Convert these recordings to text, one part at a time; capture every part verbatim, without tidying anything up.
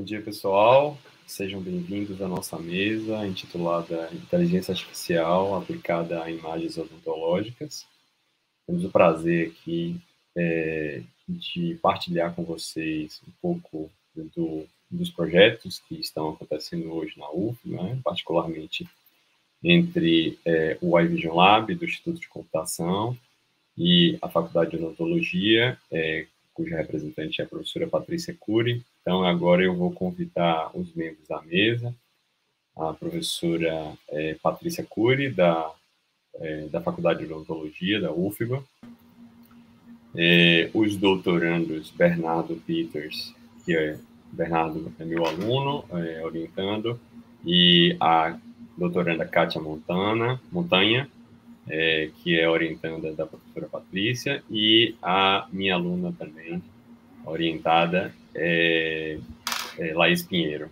dia, pessoal. Sejam bem-vindos à nossa mesa intitulada Inteligência Artificial aplicada a imagens odontológicas. Temos o prazer aqui é, de partilhar com vocês um pouco do, dos projetos que estão acontecendo hoje na U F, né? Particularmente entre é, o iVision Lab, do Instituto de Computação, e a Faculdade de Odontologia, é, cuja representante é a professora Patrícia Cury. Então, agora eu vou convidar os membros da mesa, a professora é, Patrícia Cury, da, é, da Faculdade de Odontologia, da U F B A, é, os doutorandos Bernardo Peters, que é, Bernardo é meu aluno, é, orientando, e a doutoranda Kátia Montana, Montanha, É, que é orientada da professora Patrícia, e a minha aluna também, orientada, é, é Laís Pinheiro.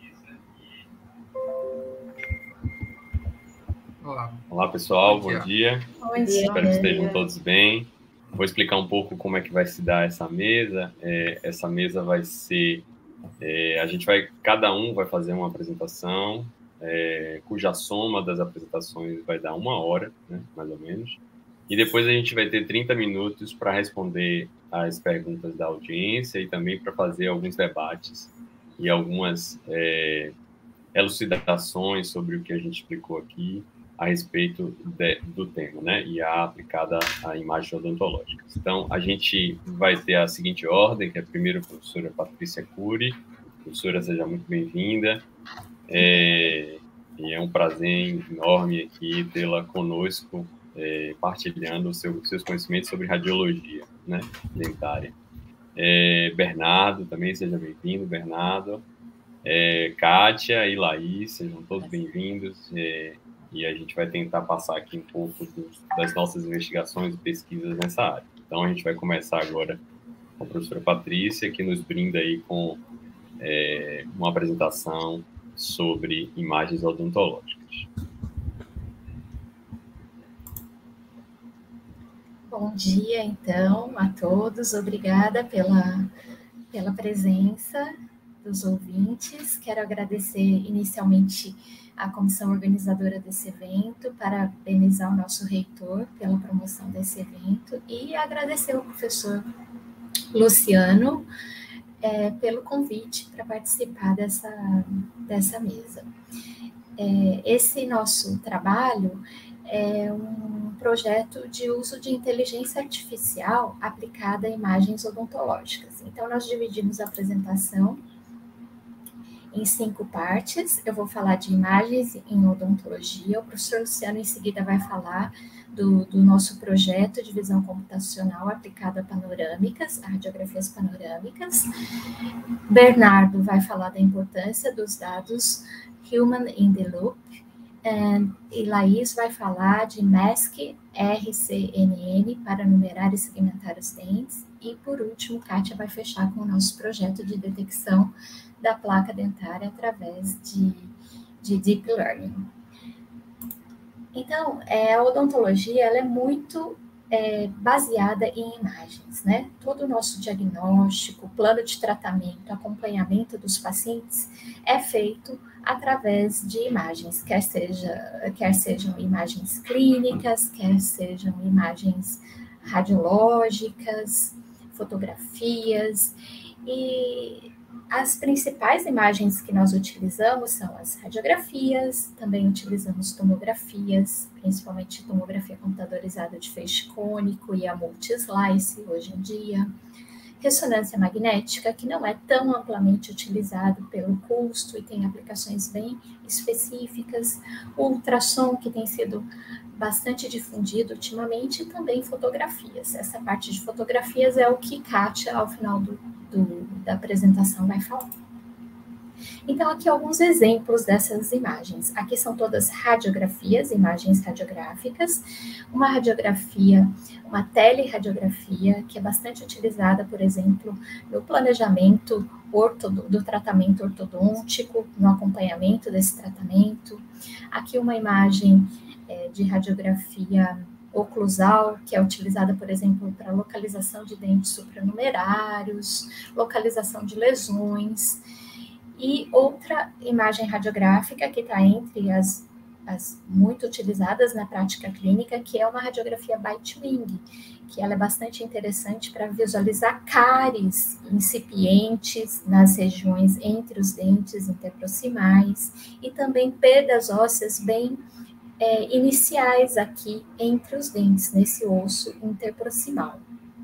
Olá. Olá, pessoal, bom, bom dia. dia. Bom dia. Espero que estejam todos bem. Vou explicar um pouco como é que vai se dar essa mesa. É, essa mesa vai ser... É, a gente vai... Cada um vai fazer uma apresentação, É, cuja soma das apresentações vai dar uma hora, né, mais ou menos. E depois a gente vai ter trinta minutos para responder as perguntas da audiência e também para fazer alguns debates e algumas é, elucidações sobre o que a gente explicou aqui a respeito de, do tema, né, e a aplicada a imagens odontológicas. Então, a gente vai ter a seguinte ordem, que é primeiro a professora Patrícia Cury. Professora, seja muito bem-vinda. É, e é um prazer enorme aqui tê-la conosco, é, partilhando os seu, seus conhecimentos sobre radiologia, né, dentária. É, Bernardo, também seja bem-vindo, Bernardo. É, Kátia e Laís, sejam todos bem-vindos. É, e a gente vai tentar passar aqui um pouco dos, das nossas investigações e pesquisas nessa área. Então, a gente vai começar agora com a professora Patrícia, que nos brinda aí com é, uma apresentação sobre imagens odontológicas. Bom dia, então, a todos. Obrigada pela, pela presença dos ouvintes. Quero agradecer inicialmente à comissão organizadora desse evento, parabenizar o nosso reitor pela promoção desse evento e agradecer ao professor Luciano É, pelo convite para participar dessa, dessa mesa. É, esse nosso trabalho é um projeto de uso de inteligência artificial aplicada a imagens odontológicas. Então, nós dividimos a apresentação em cinco partes. Eu vou falar de imagens em odontologia, o professor Luciano em seguida vai falar Do, do nosso projeto de visão computacional aplicada a panorâmicas, a radiografias panorâmicas. Bernardo vai falar da importância dos dados Human in the Loop, and, e Laís vai falar de MASC R C N N para numerar e segmentar os dentes. E, por último, Kátia vai fechar com o nosso projeto de detecção da placa dentária através de, de Deep Learning. Então, é, a odontologia ela é muito é, baseada em imagens, né? Todo o nosso diagnóstico, plano de tratamento, acompanhamento dos pacientes é feito através de imagens, quer, seja, quer sejam imagens clínicas, quer sejam imagens radiológicas, fotografias, e as principais imagens que nós utilizamos são as radiografias, também utilizamos tomografias, principalmente tomografia computadorizada de feixe cônico e a multi-slice hoje em dia. Ressonância magnética, que não é tão amplamente utilizado pelo custo e tem aplicações bem específicas. O ultrassom, que tem sido bastante difundido ultimamente, e também fotografias. Essa parte de fotografias é o que Kátia, ao final do, do, da apresentação, vai falar. Então, aqui alguns exemplos dessas imagens. Aqui são todas radiografias, imagens radiográficas. Uma radiografia, uma teleradiografia, que é bastante utilizada, por exemplo, no planejamento ortodo, do tratamento ortodôntico, no acompanhamento desse tratamento. Aqui uma imagem é, de radiografia oclusal, que é utilizada, por exemplo, para localização de dentes supranumerários, localização de lesões. E outra imagem radiográfica que está entre as, as muito utilizadas na prática clínica, que é uma radiografia bite-wing, que ela é bastante interessante para visualizar cáries incipientes nas regiões entre os dentes interproximais e também perdas ósseas bem é, iniciais aqui entre os dentes, nesse osso interproximal.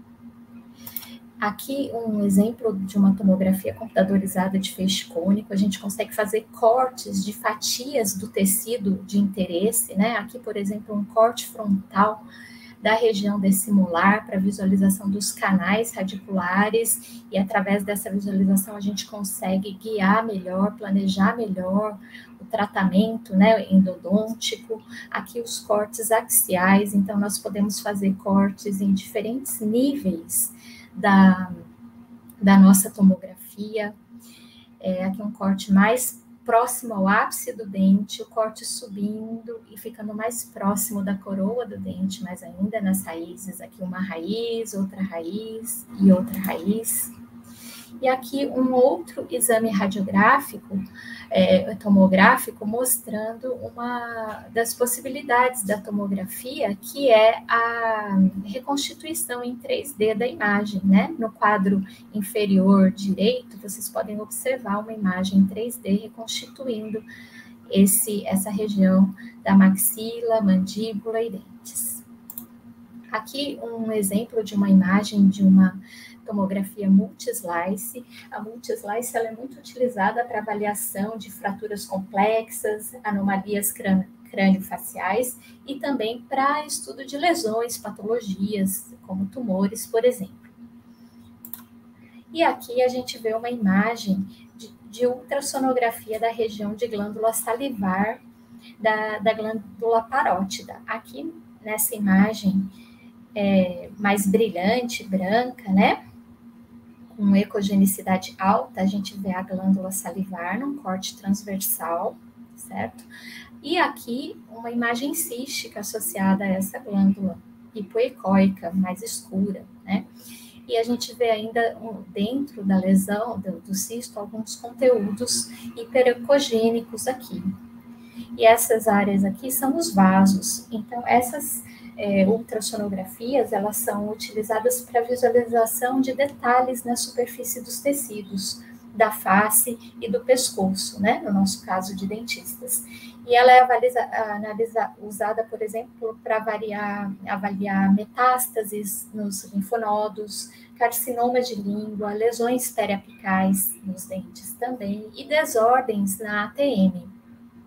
Aqui um exemplo de uma tomografia computadorizada de feixe cônico, a gente consegue fazer cortes de fatias do tecido de interesse, né? Aqui, por exemplo, um corte frontal da região desse molar para visualização dos canais radiculares, e através dessa visualização a gente consegue guiar melhor, planejar melhor o tratamento, né, endodôntico. Aqui os cortes axiais, então nós podemos fazer cortes em diferentes níveis da, da nossa tomografia. É, aqui um corte mais próximo ao ápice do dente, o corte subindo e ficando mais próximo da coroa do dente, mais ainda nas raízes. Aqui uma raiz, outra raiz e outra raiz. E aqui um outro exame radiográfico, é, tomográfico, mostrando uma das possibilidades da tomografia, que é a reconstituição em três D da imagem, né? No quadro inferior direito, vocês podem observar uma imagem em três D reconstituindo esse, essa região da maxila, mandíbula e dentes. Aqui um exemplo de uma imagem de uma tomografia multislice. A multislice ela é muito utilizada para avaliação de fraturas complexas, anomalias crânio-faciais e também para estudo de lesões, patologias, como tumores, por exemplo. E aqui a gente vê uma imagem de, de ultrassonografia da região de glândula salivar da, da glândula parótida. Aqui nessa imagem é, mais brilhante, branca, né? Com ecogenicidade alta, a gente vê a glândula salivar num corte transversal, certo? E aqui uma imagem cística associada a essa glândula hipoecóica, mais escura, né? E a gente vê ainda dentro da lesão, do, do cisto, alguns conteúdos hiperecogênicos aqui. E essas áreas aqui são os vasos. Então, essas É, ultrassonografias, elas são utilizadas para visualização de detalhes na superfície dos tecidos, da face e do pescoço, né, no nosso caso de dentistas. E ela é avaliza, analisa, usada, por exemplo, para avaliar, avaliar metástases nos linfonodos, carcinomas de língua, lesões periapicais nos dentes também, e desordens na A T M.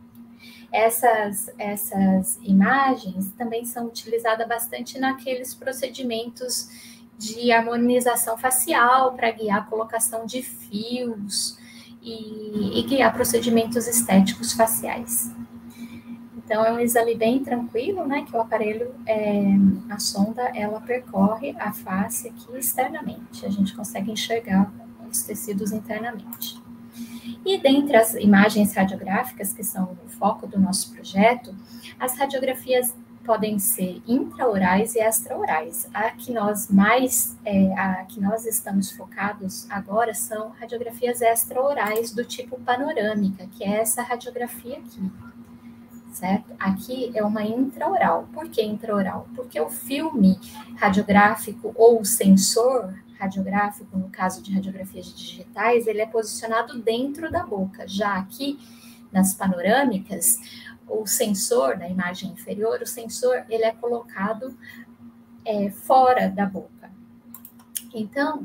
Essas, essas imagens também são utilizadas bastante naqueles procedimentos de harmonização facial para guiar a colocação de fios e, e guiar procedimentos estéticos faciais. Então, é um exame bem tranquilo, né, que o aparelho, é, a sonda, ela percorre a face aqui externamente. A gente consegue enxergar os tecidos internamente. E dentre as imagens radiográficas, que são o foco do nosso projeto, as radiografias podem ser intraorais e extraorais. A que nós mais, é, a que nós estamos focados agora são radiografias extraorais do tipo panorâmica, que é essa radiografia aqui, certo? Aqui é uma intraoral. Por que intraoral? Porque o filme radiográfico ou o sensor radiográfico, no caso de radiografias digitais, ele é posicionado dentro da boca. Já aqui, nas panorâmicas, o sensor, na imagem inferior, o sensor, ele é colocado é, fora da boca. Então,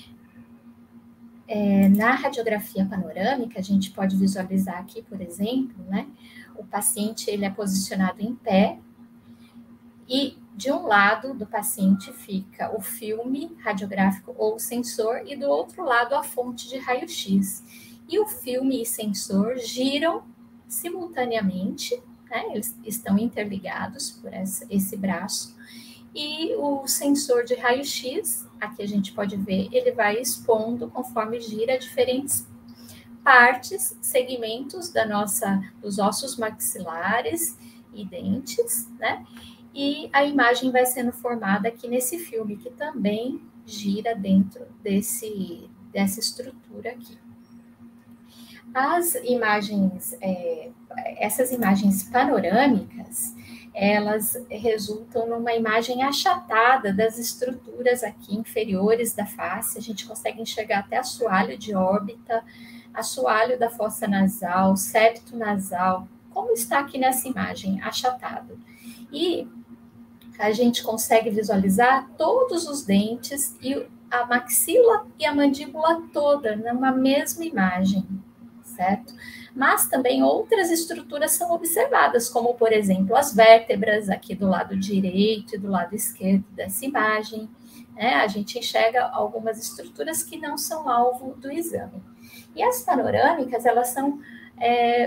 é, na radiografia panorâmica, a gente pode visualizar aqui, por exemplo, né, o paciente, ele é posicionado em pé, e de um lado do paciente fica o filme radiográfico ou sensor, e do outro lado a fonte de raio-x. E o filme e sensor giram simultaneamente, né? Eles estão interligados por essa, esse braço, e o sensor de raio-x, aqui a gente pode ver, ele vai expondo conforme gira diferentes partes, segmentos da nossa, dos ossos maxilares e dentes, né? E a imagem vai sendo formada aqui nesse filme, que também gira dentro desse, dessa estrutura aqui. As imagens, é, essas imagens panorâmicas, elas resultam numa imagem achatada das estruturas aqui inferiores da face. A gente consegue enxergar até assoalho de órbita, assoalho da fossa nasal, septo nasal, como está aqui nessa imagem, achatado. E a gente consegue visualizar todos os dentes e a maxila e a mandíbula toda numa mesma imagem, certo? Mas também outras estruturas são observadas, como, por exemplo, as vértebras aqui do lado direito e do lado esquerdo dessa imagem, né? A gente enxerga algumas estruturas que não são alvo do exame. E as panorâmicas, elas são, é,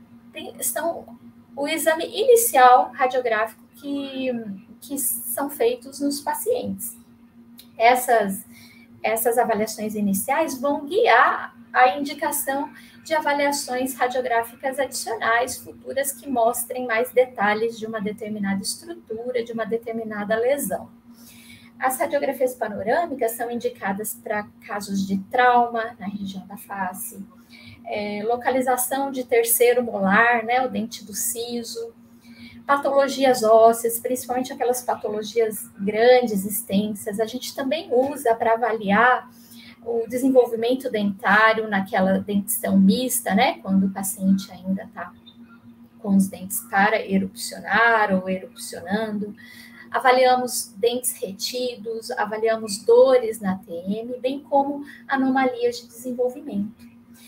são o exame inicial radiográfico que, que são feitos nos pacientes. Essas, essas avaliações iniciais vão guiar a indicação de avaliações radiográficas adicionais futuras que mostrem mais detalhes de uma determinada estrutura, de uma determinada lesão. As radiografias panorâmicas são indicadas para casos de trauma na região da face, é, localização de terceiro molar, né, o dente do siso, patologias ósseas, principalmente aquelas patologias grandes, extensas. A gente também usa para avaliar o desenvolvimento dentário naquela dentição mista, né, quando o paciente ainda está com os dentes para erupcionar ou erupcionando. Avaliamos dentes retidos, avaliamos dores na T M, bem como anomalias de desenvolvimento.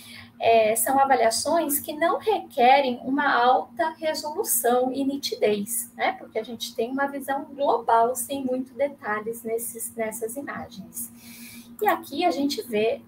É, são avaliações que não requerem uma alta resolução e nitidez, né? Porque a gente tem uma visão global, sem muito detalhes nesses, nessas imagens. E aqui a gente vê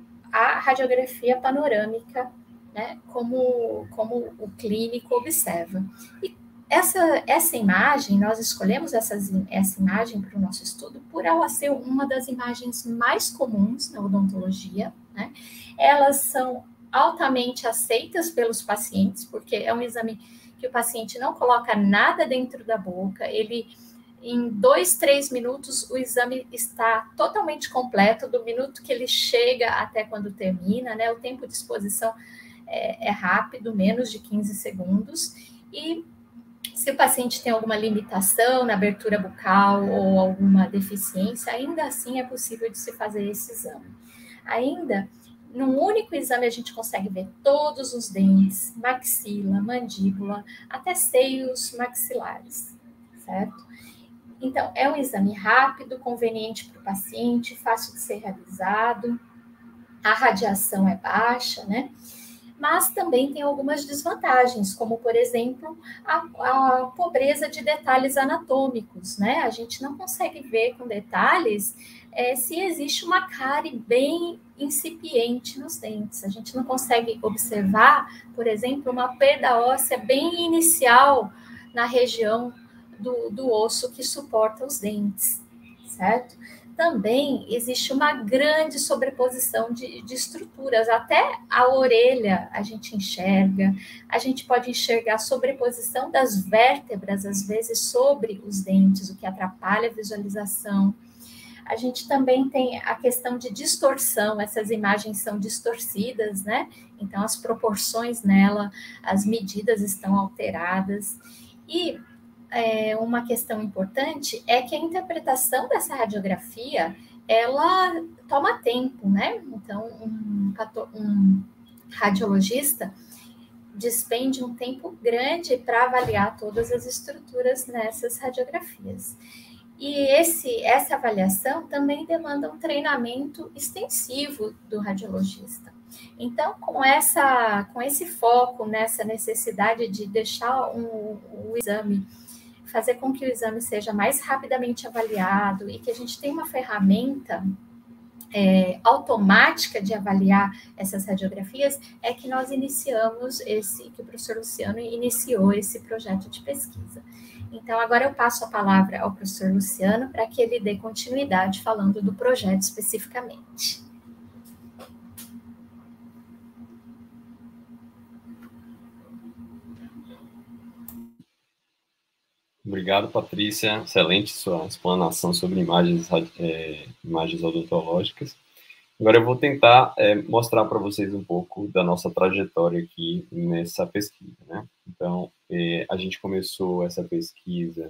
a radiografia panorâmica, né? Como, como o clínico observa. E essa, essa imagem, nós escolhemos essas, essa imagem para o nosso estudo por ela ser uma das imagens mais comuns na odontologia, né? Elas são altamente aceitas pelos pacientes, porque é um exame que o paciente não coloca nada dentro da boca, ele, em dois, três minutos, o exame está totalmente completo, do minuto que ele chega até quando termina, né? O tempo de exposição é, é rápido, menos de quinze segundos, e se o paciente tem alguma limitação na abertura bucal ou alguma deficiência, ainda assim é possível de se fazer esse exame. Ainda, num único exame, a gente consegue ver todos os dentes, maxila, mandíbula, até seios maxilares, certo? Então, é um exame rápido, conveniente para o paciente, fácil de ser realizado, a radiação é baixa, né? Mas também tem algumas desvantagens, como, por exemplo, a, a pobreza de detalhes anatômicos, né? A gente não consegue ver com detalhes é, se existe uma cárie bem incipiente nos dentes. A gente não consegue observar, por exemplo, uma perda óssea bem inicial na região do, do osso que suporta os dentes, certo? Também existe uma grande sobreposição de, de estruturas, até a orelha a gente enxerga, a gente pode enxergar a sobreposição das vértebras, às vezes, sobre os dentes, o que atrapalha a visualização. A gente também tem a questão de distorção, essas imagens são distorcidas, né? Então, as proporções nela, as medidas estão alteradas. E é, uma questão importante é que a interpretação dessa radiografia, ela toma tempo, né? Então, um, um radiologista despende um tempo grande para avaliar todas as estruturas nessas radiografias. E esse, essa avaliação também demanda um treinamento extensivo do radiologista. Então, com, essa, com esse foco nessa necessidade de deixar um, o exame, fazer com que o exame seja mais rapidamente avaliado e que a gente tenha uma ferramenta é, automática de avaliar essas radiografias, é que nós iniciamos esse, que o professor Luciano iniciou esse projeto de pesquisa. Então, agora eu passo a palavra ao professor Luciano para que ele dê continuidade falando do projeto especificamente. Obrigado, Patrícia. Excelente sua explanação sobre imagens, é, imagens odontológicas. Agora eu vou tentar é, mostrar para vocês um pouco da nossa trajetória aqui nessa pesquisa, né? Então, é, a gente começou essa pesquisa,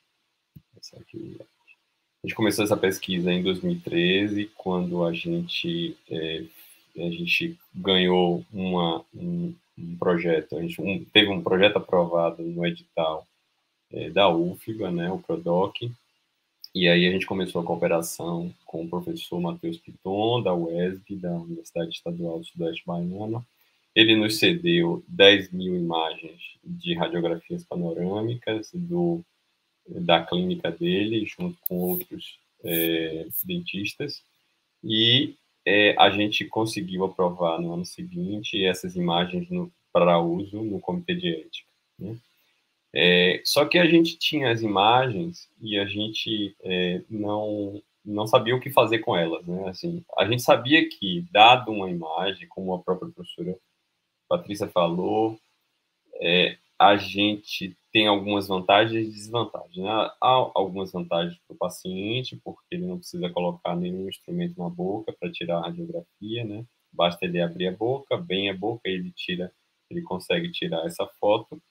essa aqui, a gente começou essa pesquisa em dois mil e treze, quando a gente, é, a gente ganhou uma, um, um projeto, a gente um, teve um projeto aprovado no edital é, da U F B A, né, o PRODOC, e aí a gente começou a cooperação com o professor Matheus Piton, da U E S B, da Universidade Estadual do Sudeste Baiano. Ele nos cedeu dez mil imagens de radiografias panorâmicas do, da clínica dele, junto com outros é, dentistas, e é, a gente conseguiu aprovar no ano seguinte essas imagens para uso no Comitê de Ética, né? É, só que a gente tinha as imagens e a gente é, não não sabia o que fazer com elas, né? Assim, a gente sabia que, dado uma imagem, como a própria professora Patrícia falou, é, a gente tem algumas vantagens e desvantagens, né? Há algumas vantagens para o paciente, porque ele não precisa colocar nenhum instrumento na boca para tirar a radiografia, né? Basta ele abrir a boca, bem a boca, ele tira, ele consegue tirar essa foto.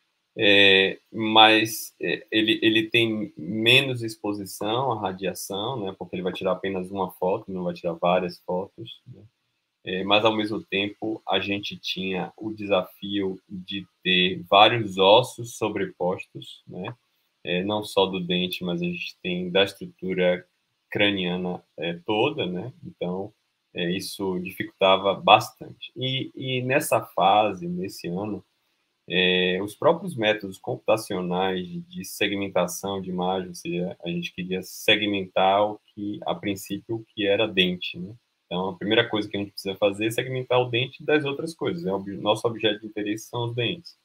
É, mas é, ele, ele tem menos exposição à radiação, né, porque ele vai tirar apenas uma foto, não vai tirar várias fotos, né? É, mas, ao mesmo tempo, a gente tinha o desafio de ter vários ossos sobrepostos, né? É, não só do dente, mas a gente tem da estrutura craniana é, toda, né? Então, é, isso dificultava bastante. E, e nessa fase, nesse ano, é, os próprios métodos computacionais de, de segmentação de imagem, ou seja, a gente queria segmentar o que, a princípio, o que era dente, né? Então, a primeira coisa que a gente precisa fazer é segmentar o dente das outras coisas, né? O nosso objeto de interesse são os dentes.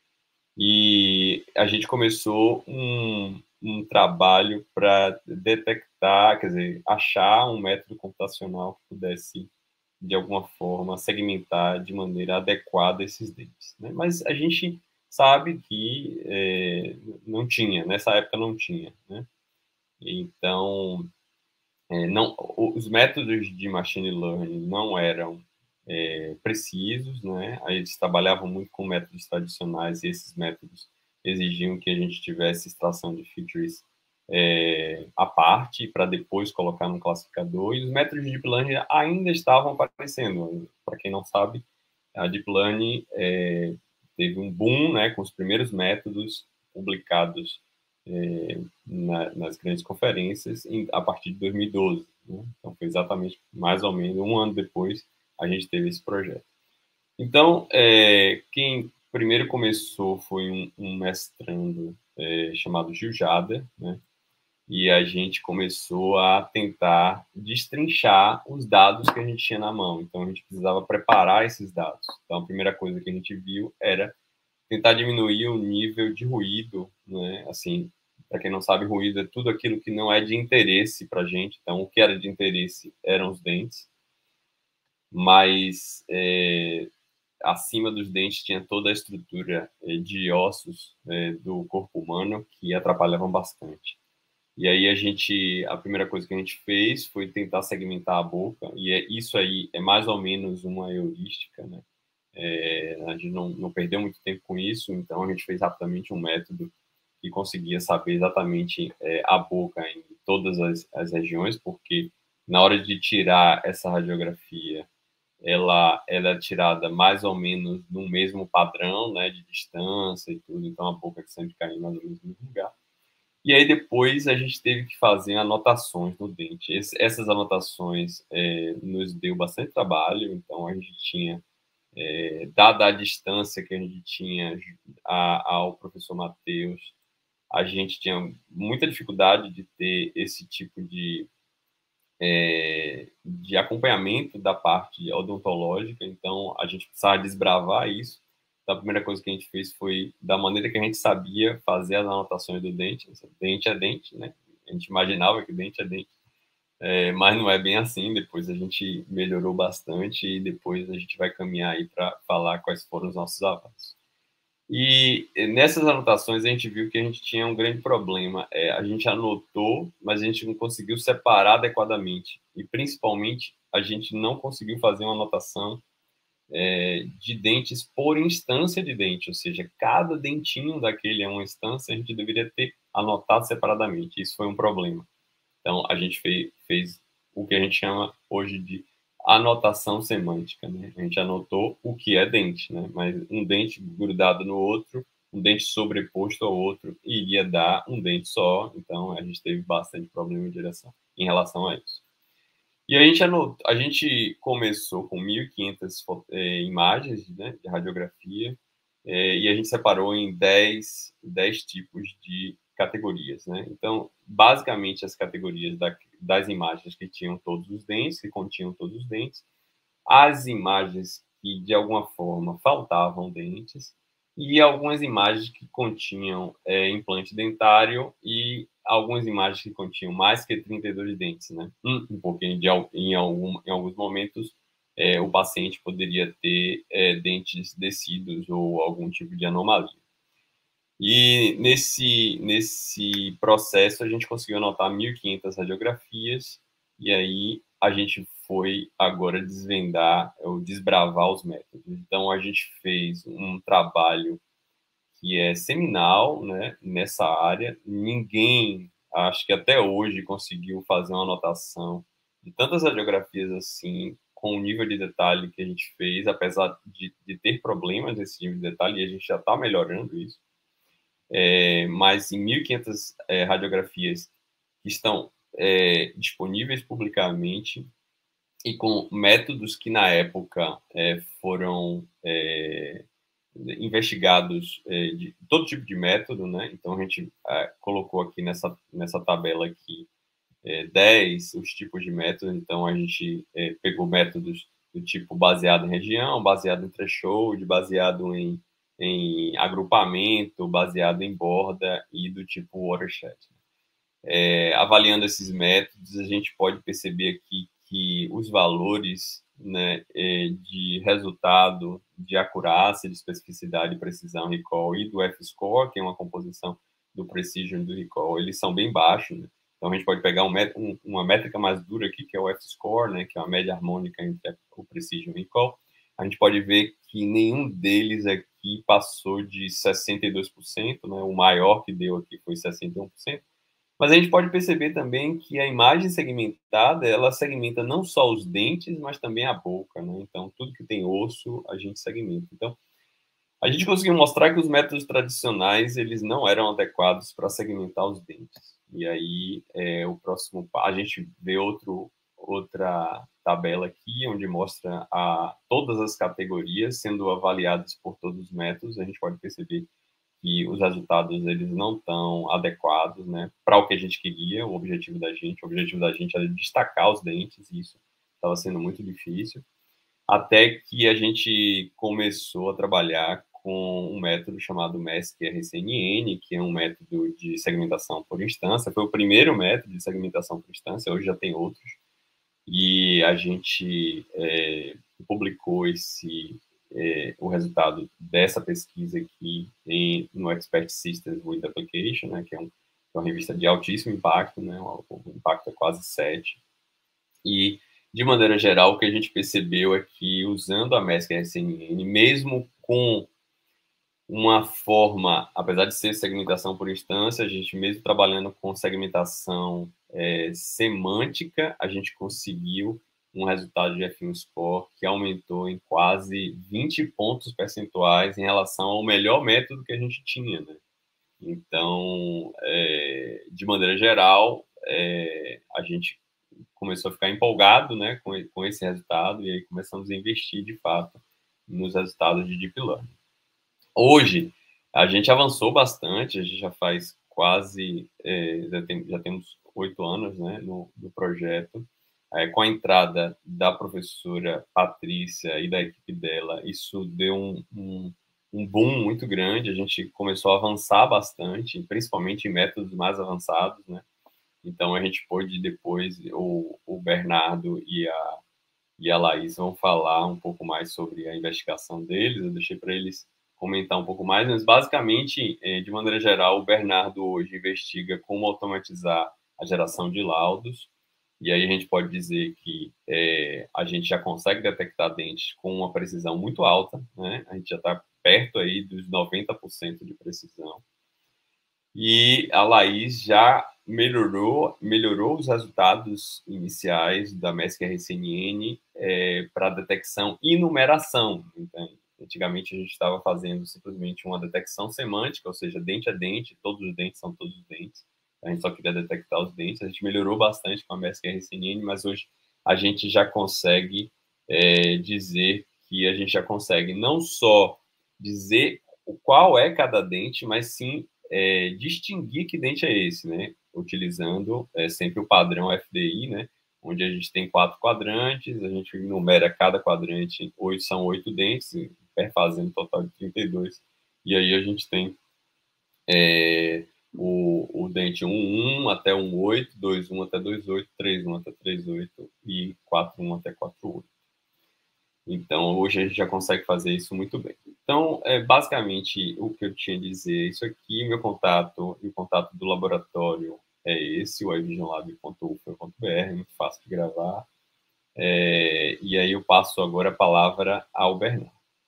E a gente começou um, um trabalho para detectar, quer dizer, achar um método computacional que pudesse, de alguma forma, segmentar de maneira adequada esses dentes, né? Mas a gente sabe que é, não tinha, nessa época não tinha, né? Então, é, não, os métodos de machine learning não eram é, precisos, né? Eles trabalhavam muito com métodos tradicionais e esses métodos exigiam que a gente tivesse extração de features é, à parte para depois colocar no classificador, e os métodos de deep learning ainda estavam aparecendo. Para quem não sabe, a deep learning é, teve um boom, né, com os primeiros métodos publicados é, na, nas grandes conferências em, a partir de dois mil e doze, né? Então, foi exatamente mais ou menos um ano depois a gente teve esse projeto. Então, é, quem primeiro começou foi um, um mestrando é, chamado Gil Jada, né? E a gente começou a tentar destrinchar os dados que a gente tinha na mão. Então, a gente precisava preparar esses dados. Então, a primeira coisa que a gente viu era tentar diminuir o nível de ruído, né? Assim, para quem não sabe, ruído é tudo aquilo que não é de interesse para a gente. Então, o que era de interesse eram os dentes, mas é, acima dos dentes tinha toda a estrutura é, de ossos é, do corpo humano que atrapalhavam bastante. E aí a gente, a primeira coisa que a gente fez foi tentar segmentar a boca, e é, isso aí é mais ou menos uma heurística, né? É, a gente não, não perdeu muito tempo com isso, então a gente fez rapidamente um método que conseguia saber exatamente é, a boca em todas as, as regiões, porque na hora de tirar essa radiografia, ela, ela é tirada mais ou menos no mesmo padrão, né, de distância e tudo, então a boca sempre cai mais ou menos no mesmo lugar. E aí depois a gente teve que fazer anotações no dente. Esse, essas anotações é, nos deu bastante trabalho, então a gente tinha é, dada a distância que a gente tinha a, ao professor Matheus, a gente tinha muita dificuldade de ter esse tipo de, é, de acompanhamento da parte odontológica, então a gente precisava desbravar isso. Então, a primeira coisa que a gente fez foi, da maneira que a gente sabia, fazer as anotações do dente. Dente é dente, né? A gente imaginava que dente é dente. É, mas não é bem assim. Depois a gente melhorou bastante e depois a gente vai caminhar aí para falar quais foram os nossos avanços. E nessas anotações a gente viu que a gente tinha um grande problema. É, a gente anotou, mas a gente não conseguiu separar adequadamente. E principalmente a gente não conseguiu fazer uma anotação é, de dentes por instância de dente, ou seja, cada dentinho daquele é uma instância, a gente deveria ter anotado separadamente. Isso foi um problema. Então, a gente fez, fez o que a gente chama hoje de anotação semântica, né? A gente anotou o que é dente, né? Mas um dente grudado no outro, um dente sobreposto ao outro, iria dar um dente só. Então, a gente teve bastante problema de direção em relação a isso. E a gente, anotou, a gente começou com mil e quinhentas é, imagens, né, de radiografia, é, e a gente separou em dez, dez tipos de categorias, né? Então, basicamente, as categorias da, das imagens que tinham todos os dentes, que continham todos os dentes, as imagens que, de alguma forma, faltavam dentes, e algumas imagens que continham é, implante dentário e algumas imagens que continham mais que trinta e dois dentes, né? Um, um pouquinho de, em, algum, em alguns momentos, é, o paciente poderia ter é, dentes descidos ou algum tipo de anomalia. E nesse, nesse processo, a gente conseguiu anotar mil e quinhentas radiografias, e aí a gente foi agora desvendar, ou desbravar os métodos. Então, a gente fez um trabalho que é seminal, né, nessa área. Ninguém, acho que até hoje, conseguiu fazer uma anotação de tantas radiografias assim, com o nível de detalhe que a gente fez, apesar de, de ter problemas nesse nível de detalhe, e a gente já está melhorando isso. É, mas em mil e quinhentas é, radiografias que estão é, disponíveis publicamente e com métodos que na época é, foram é, investigados é, de todo tipo de método, né? Então a gente é, colocou aqui nessa nessa tabela aqui é, dez os tipos de métodos. Então a gente é, pegou métodos do tipo baseado em região, baseado em threshold, baseado em em agrupamento, baseado em borda e do tipo watershed. É, avaliando esses métodos, a gente pode perceber aqui que os valores, né, de resultado, de acurácia, de especificidade, precisão, recall e do F-score, que é uma composição do precision e do recall, eles são bem baixos, né? Então a gente pode pegar um, um, uma métrica mais dura aqui, que é o F-score, né, que é a média harmônica entre o precision e o recall. A gente pode ver que nenhum deles aqui passou de sessenta e dois por cento, né? O maior que deu aqui foi sessenta e um por cento. Mas a gente pode perceber também que a imagem segmentada, ela segmenta não só os dentes, mas também a boca, né? Então, tudo que tem osso, a gente segmenta. Então, a gente conseguiu mostrar que os métodos tradicionais, eles não eram adequados para segmentar os dentes. E aí, é, o próximo, a gente vê outro, outra tabela aqui, onde mostra a, todas as categorias sendo avaliadas por todos os métodos. A gente pode perceber que os resultados eles não estão adequados, né, para o que a gente queria, o objetivo da gente. O objetivo da gente era destacar os dentes, e isso estava sendo muito difícil, até que a gente começou a trabalhar com um método chamado M E S C R C N N, que é um método de segmentação por instância. Foi o primeiro método de segmentação por instância, hoje já tem outros, e a gente é, publicou esse É, o resultado dessa pesquisa aqui em, no Expert Systems with Application, né, que é, um, é uma revista de altíssimo impacto, né, o, o impacto é quase sete. E, de maneira geral, o que a gente percebeu é que, usando a M E S C R C N N, mesmo com uma forma, apesar de ser segmentação por instância, a gente mesmo trabalhando com segmentação é, semântica, a gente conseguiu um resultado de F um score que aumentou em quase vinte pontos percentuais em relação ao melhor método que a gente tinha, né? Então, é, de maneira geral, é, a gente começou a ficar empolgado, né, com, com esse resultado, e aí começamos a investir, de fato, nos resultados de Deep Learning. Hoje, a gente avançou bastante, a gente já faz quase, é, já, tem, já temos oito anos, né, no, no projeto. É, com a entrada da professora Patrícia e da equipe dela, isso deu um, um, um boom muito grande, a gente começou a avançar bastante, principalmente em métodos mais avançados, né? Então, a gente pôde depois, o, o Bernardo e a, e a Laís vão falar um pouco mais sobre a investigação deles, eu deixei para eles comentar um pouco mais, mas basicamente, de maneira geral, o Bernardo hoje investiga como automatizar a geração de laudos, E aí a gente pode dizer que é, a gente já consegue detectar dentes com uma precisão muito alta, né? A gente já está perto aí dos noventa por cento de precisão. E a Laís já melhorou, melhorou os resultados iniciais da MESC R C N N é, para detecção e numeração. Então, antigamente a gente estava fazendo simplesmente uma detecção semântica, ou seja, dente a dente, todos os dentes são todos os dentes. A gente só queria detectar os dentes. A gente melhorou bastante com a MESC R C N N, mas hoje a gente já consegue é, dizer que a gente já consegue não só dizer qual é cada dente, mas sim é, distinguir que dente é esse, né? Utilizando é, sempre o padrão F D I, né? Onde a gente tem quatro quadrantes, a gente numera cada quadrante, oito, são oito dentes, fazendo um total de trinta e dois. E aí a gente tem é, o, o dente um, um até um, oito, dois, um até dois, oito, três, um até três, oito e quatro, um até quatro, oito. Então, hoje a gente já consegue fazer isso muito bem. Então, é, basicamente, o que eu tinha a dizer é isso aqui. Meu contato e o contato do laboratório é esse, o ivisionlab ponto u f p ponto b r, muito fácil de gravar. É, e aí eu passo agora a palavra ao Bernardo.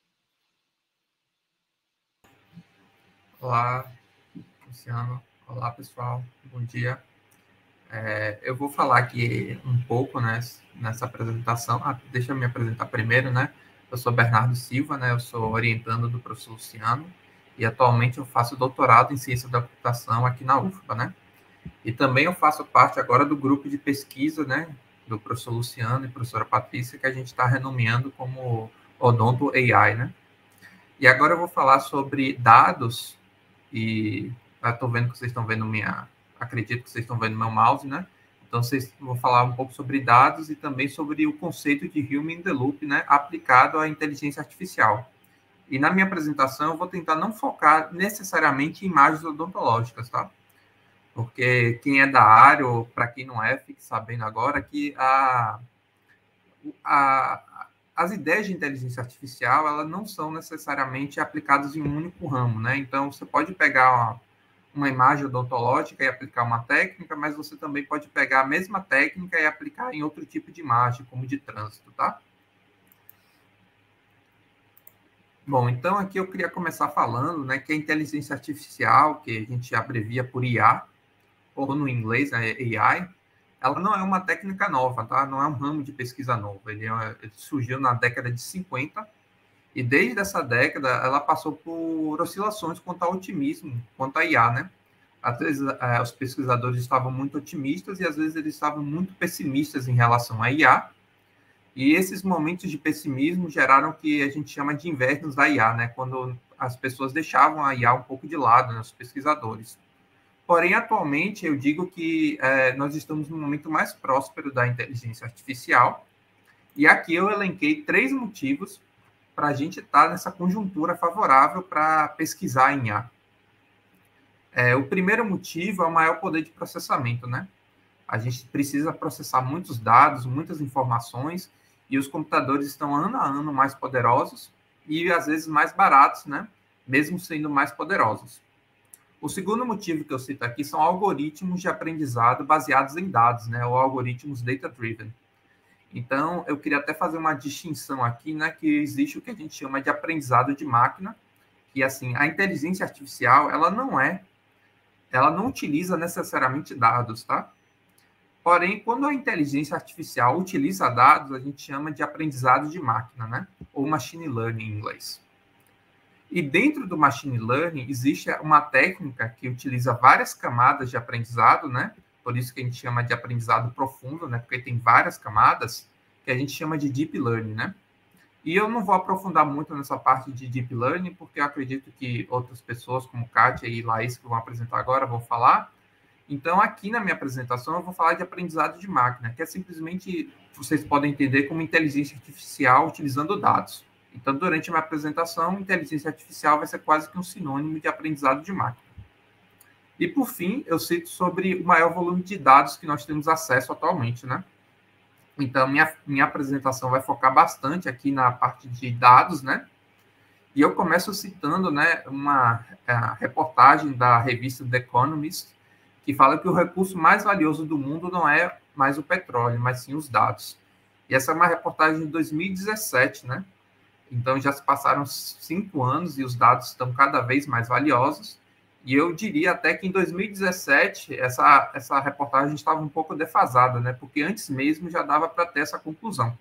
Olá, Luciano. Olá, pessoal. Bom dia. É, eu vou falar aqui um pouco, né, nessa apresentação. Ah, deixa eu me apresentar primeiro, né? Eu sou Bernardo Silva, né? Eu sou orientando do professor Luciano e atualmente eu faço doutorado em ciência da computação aqui na U F P A, né? E também eu faço parte agora do grupo de pesquisa, né, do professor Luciano e professora Patrícia, que a gente está renomeando como Odonto A I, né? E agora eu vou falar sobre dados e estou vendo que vocês estão vendo minha, acredito que vocês estão vendo meu mouse, né? Então vocês vou falar um pouco sobre dados e também sobre o conceito de Human in the Loop, né, aplicado à inteligência artificial. E na minha apresentação eu vou tentar não focar necessariamente em imagens odontológicas, tá? Porque quem é da área, ou para quem não é, fique sabendo agora que a, a, as ideias de inteligência artificial, elas não são necessariamente aplicadas em um único ramo, né? Então, você pode pegar uma, uma imagem odontológica e aplicar uma técnica, mas você também pode pegar a mesma técnica e aplicar em outro tipo de imagem, como de trânsito, tá? Bom, então aqui eu queria começar falando, né, que a inteligência artificial, que a gente abrevia por I A, ou no inglês, né, A I, ela não é uma técnica nova, tá? Não é um ramo de pesquisa novo. Ele, é, ele surgiu na década de cinquenta e desde essa década ela passou por oscilações quanto ao otimismo, quanto à I A, né? Às vezes é, os pesquisadores estavam muito otimistas e às vezes eles estavam muito pessimistas em relação à I A. E esses momentos de pessimismo geraram o que a gente chama de invernos da I A, né? Quando as pessoas deixavam a I A um pouco de lado, né, os pesquisadores. Porém, atualmente, eu digo que é, nós estamos no momento mais próspero da inteligência artificial, e aqui eu elenquei três motivos para a gente estar nessa conjuntura favorável para pesquisar em I A. É, o primeiro motivo é o maior poder de processamento, né? A gente precisa processar muitos dados, muitas informações, e os computadores estão ano a ano mais poderosos e, às vezes, mais baratos, né? Mesmo sendo mais poderosos. O segundo motivo que eu cito aqui são algoritmos de aprendizado baseados em dados, né, ou algoritmos data-driven. Então, eu queria até fazer uma distinção aqui, né, que existe o que a gente chama de aprendizado de máquina, que, assim, a inteligência artificial, ela não é, ela não utiliza necessariamente dados, tá? Porém, quando a inteligência artificial utiliza dados, a gente chama de aprendizado de máquina, né, ou machine learning em inglês. E dentro do machine learning existe uma técnica que utiliza várias camadas de aprendizado, né? Por isso que a gente chama de aprendizado profundo, né? Porque tem várias camadas que a gente chama de deep learning, né? E eu não vou aprofundar muito nessa parte de deep learning, porque eu acredito que outras pessoas, como Kátia e Laís, que vão apresentar agora, vão falar. Então, aqui na minha apresentação, eu vou falar de aprendizado de máquina, que é simplesmente, vocês podem entender como inteligência artificial utilizando dados. Então, durante a minha apresentação, inteligência artificial vai ser quase que um sinônimo de aprendizado de máquina. E, por fim, eu cito sobre o maior volume de dados que nós temos acesso atualmente, né? Então, minha, minha apresentação vai focar bastante aqui na parte de dados, né? E eu começo citando, né, uma reportagem da revista The Economist, que fala que o recurso mais valioso do mundo não é mais o petróleo, mas sim os dados. E essa é uma reportagem de dois mil e dezessete, né? Então, já se passaram cinco anos e os dados estão cada vez mais valiosos. E eu diria até que em dois mil e dezessete, essa, essa reportagem estava um pouco defasada, né? Porque antes mesmo já dava para ter essa conclusão.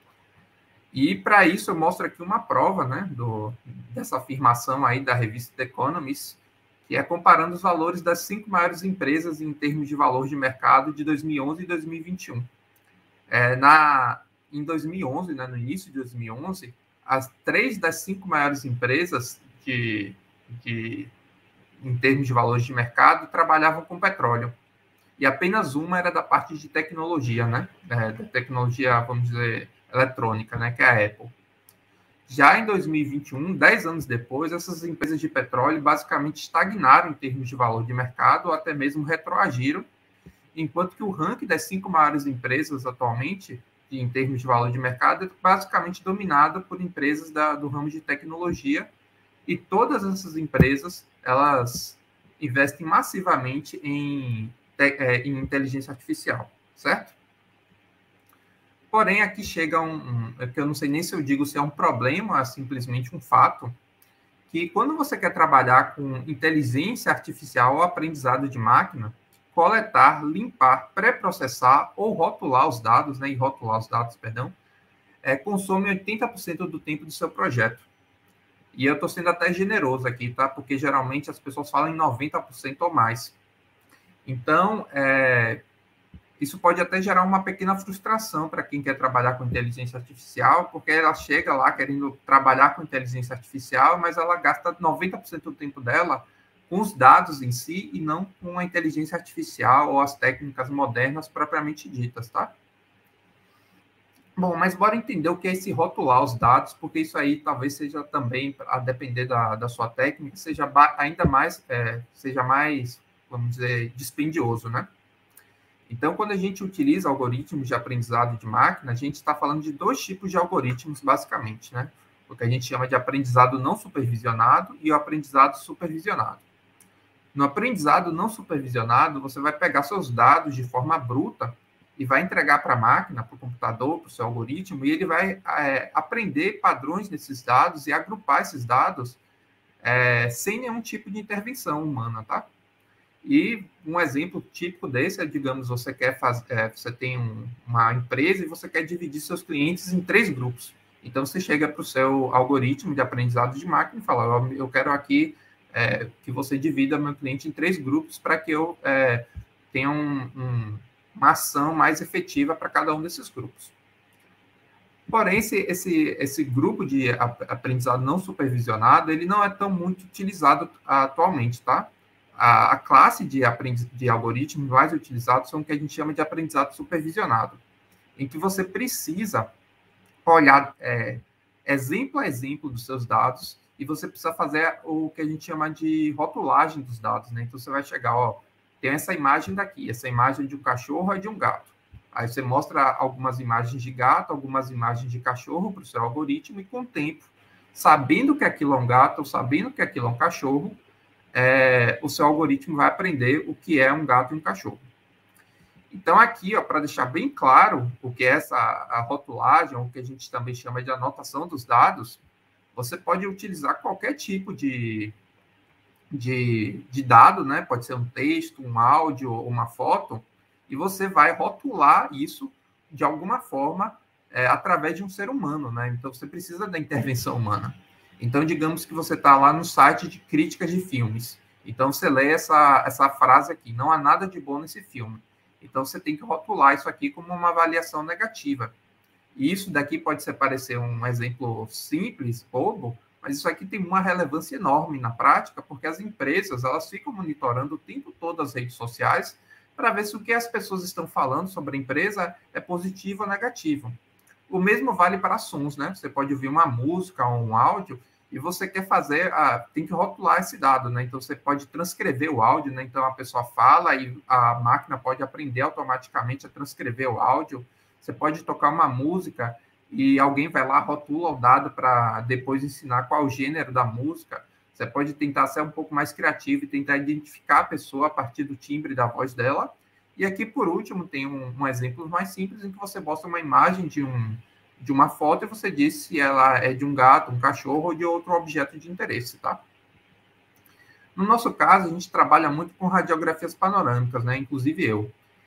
E, para isso, eu mostro aqui uma prova, né, do, dessa afirmação aí da revista The Economist, que é comparando os valores das cinco maiores empresas em termos de valor de mercado de dois mil e onze e dois mil e vinte e um. É, na, em dois mil e onze, né, no início de dois mil e onze, as três das cinco maiores empresas de, de, em termos de valores de mercado trabalhavam com petróleo. E apenas uma era da parte de tecnologia, né? É, da tecnologia, vamos dizer, eletrônica, né? Que é a Apple. Já em dois mil e vinte e um, dez anos depois, essas empresas de petróleo basicamente estagnaram em termos de valor de mercado ou até mesmo retroagiram, enquanto que o ranking das cinco maiores empresas atualmente, em termos de valor de mercado, é basicamente dominado por empresas da, do ramo de tecnologia, e todas essas empresas, elas investem massivamente em, em inteligência artificial, certo? Porém, aqui chega um, um, que eu não sei nem se eu digo se é um problema, é simplesmente um fato, que quando você quer trabalhar com inteligência artificial ou aprendizado de máquina, coletar, limpar, pré-processar ou rotular os dados, né, e rotular os dados, perdão, é, consome oitenta por cento do tempo do seu projeto. E eu estou sendo até generoso aqui, tá? Porque geralmente as pessoas falam em noventa por cento ou mais. Então, é, isso pode até gerar uma pequena frustração para quem quer trabalhar com inteligência artificial, porque ela chega lá querendo trabalhar com inteligência artificial, mas ela gasta noventa por cento do tempo dela com os dados em si e não com a inteligência artificial ou as técnicas modernas propriamente ditas, tá? Bom, mas bora entender o que é esse rotular os dados, porque isso aí talvez seja também, a depender da, da sua técnica, seja ainda mais, é, seja mais, vamos dizer, dispendioso, né? Então, quando a gente utiliza algoritmos de aprendizado de máquina, a gente está falando de dois tipos de algoritmos, basicamente, né? O que a gente chama de aprendizado não supervisionado e o aprendizado supervisionado. No aprendizado não supervisionado, você vai pegar seus dados de forma bruta e vai entregar para a máquina, para o computador, para o seu algoritmo, e ele vai é, aprender padrões nesses dados e agrupar esses dados é, sem nenhum tipo de intervenção humana, tá? E um exemplo típico desse é, digamos, você quer fazer, é, você tem um, uma empresa e você quer dividir seus clientes em três grupos. Então, você chega para o seu algoritmo de aprendizado de máquina e fala, eu quero aqui é, que você divida meu cliente em três grupos para que eu é, tenha um, um, uma ação mais efetiva para cada um desses grupos. Porém, esse, esse, esse grupo de aprendizado não supervisionado, ele não é tão muito utilizado atualmente, tá? A, a classe de, aprendiz, de algoritmos mais utilizados são o que a gente chama de aprendizado supervisionado, em que você precisa olhar é, exemplo a exemplo dos seus dados e você precisa fazer o que a gente chama de rotulagem dos dados, né? Então, você vai chegar, ó, tem essa imagem daqui, essa imagem de um cachorro é de um gato. Aí você mostra algumas imagens de gato, algumas imagens de cachorro para o seu algoritmo e, com o tempo, sabendo que aquilo é um gato ou sabendo que aquilo é um cachorro, é, o seu algoritmo vai aprender o que é um gato e um cachorro. Então, aqui, para deixar bem claro o que é essa a rotulagem, o que a gente também chama de anotação dos dados, você pode utilizar qualquer tipo de, de, de dado, né? Pode ser um texto, um áudio, uma foto, e você vai rotular isso de alguma forma é, através de um ser humano, né? Então, você precisa da intervenção humana. Então, digamos que você está lá no site de críticas de filmes. Então, você lê essa, essa frase aqui, não há nada de bom nesse filme. Então, você tem que rotular isso aqui como uma avaliação negativa. E isso daqui pode ser parecer um exemplo simples, bobo, mas isso aqui tem uma relevância enorme na prática, porque as empresas elas ficam monitorando o tempo todo as redes sociais para ver se o que as pessoas estão falando sobre a empresa é positivo ou negativo. O mesmo vale para sons, né? Você pode ouvir uma música ou um áudio e você quer fazer, ah, tem que rotular esse dado, né? Então, você pode transcrever o áudio, né? Então, a pessoa fala e a máquina pode aprender automaticamente a transcrever o áudio. Você pode tocar uma música e alguém vai lá, rotula o dado para depois ensinar qual é o gênero da música. Você pode tentar ser um pouco mais criativo e tentar identificar a pessoa a partir do timbre da voz dela. E aqui, por último, tem um, um exemplo mais simples em que você mostra uma imagem de, um, de uma foto e você diz se ela é de um gato, um cachorro ou de outro objeto de interesse, tá? No nosso caso, a gente trabalha muito com radiografias panorâmicas, né? Inclusive eu.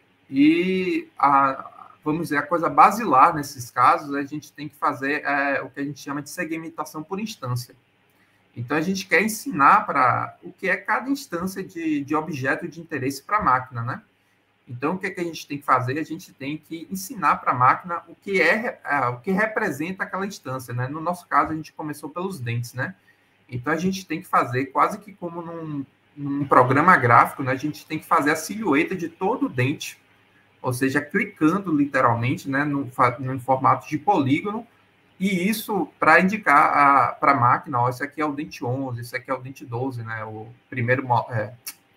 E, a, vamos dizer, a coisa basilar nesses casos, a gente tem que fazer é, o que a gente chama de segmentação por instância. Então, a gente quer ensinar para o que é cada instância de, de objeto de interesse para a máquina, né? Então, o que, é que a gente tem que fazer? A gente tem que ensinar para a máquina o que é, é o que representa aquela instância, né? No nosso caso, a gente começou pelos dentes, né? Então, a gente tem que fazer quase que como num, num programa gráfico, né? A gente tem que fazer a silhueta de todo o dente, ou seja, clicando literalmente, né? No, no formato de polígono, e isso para indicar para a máquina, ó, esse aqui é o dente onze, esse aqui é o dente doze, né? O primeiro é,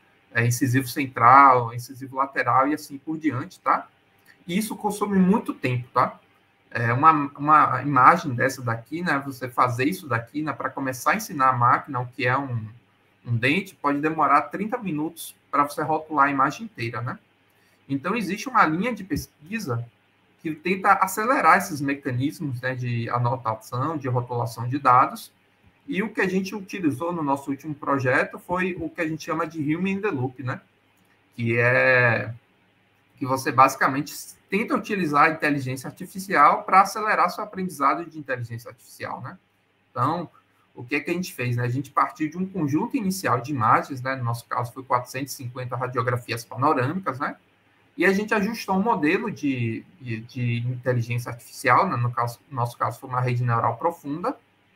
é incisivo central, incisivo lateral e assim por diante, tá? E isso consome muito tempo, tá? É uma, uma imagem dessa daqui, né? Você fazer isso daqui, né? Para começar a ensinar a máquina o que é um, um dente, pode demorar trinta minutos para você rotular a imagem inteira, né? Então, existe uma linha de pesquisa que tenta acelerar esses mecanismos, né, de anotação, de rotulação de dados, e o que a gente utilizou no nosso último projeto foi o que a gente chama de Human in the Loop, né, que é que você basicamente tenta utilizar a inteligência artificial para acelerar seu aprendizado de inteligência artificial, né? Então, o que é que a gente fez, né? A gente partiu de um conjunto inicial de imagens, né, no nosso caso foi quatrocentas e cinquenta radiografias panorâmicas, né? E a gente ajustou um modelo de, de, de inteligência artificial, né? no, caso, no nosso caso foi uma rede neural profunda,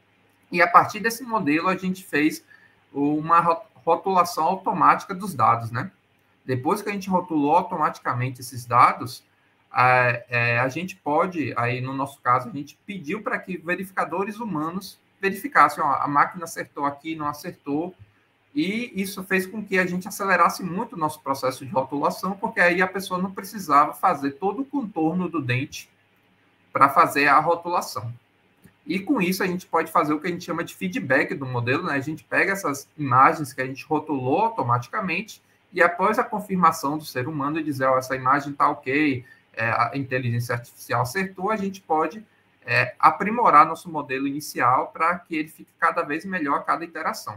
e a partir desse modelo a gente fez uma rotulação automática dos dados, né? Depois que a gente rotulou automaticamente esses dados, a, é, a gente pode, aí no nosso caso, a gente pediu para que verificadores humanos verificassem, ó, a máquina acertou aqui, não acertou, e isso fez com que a gente acelerasse muito o nosso processo de rotulação, porque aí a pessoa não precisava fazer todo o contorno do dente para fazer a rotulação. E com isso a gente pode fazer o que a gente chama de feedback do modelo, né? A gente pega essas imagens que a gente rotulou automaticamente e após a confirmação do ser humano e dizer, ó, essa imagem está ok, é, a inteligência artificial acertou, a gente pode é, aprimorar nosso modelo inicial para que ele fique cada vez melhor a cada iteração.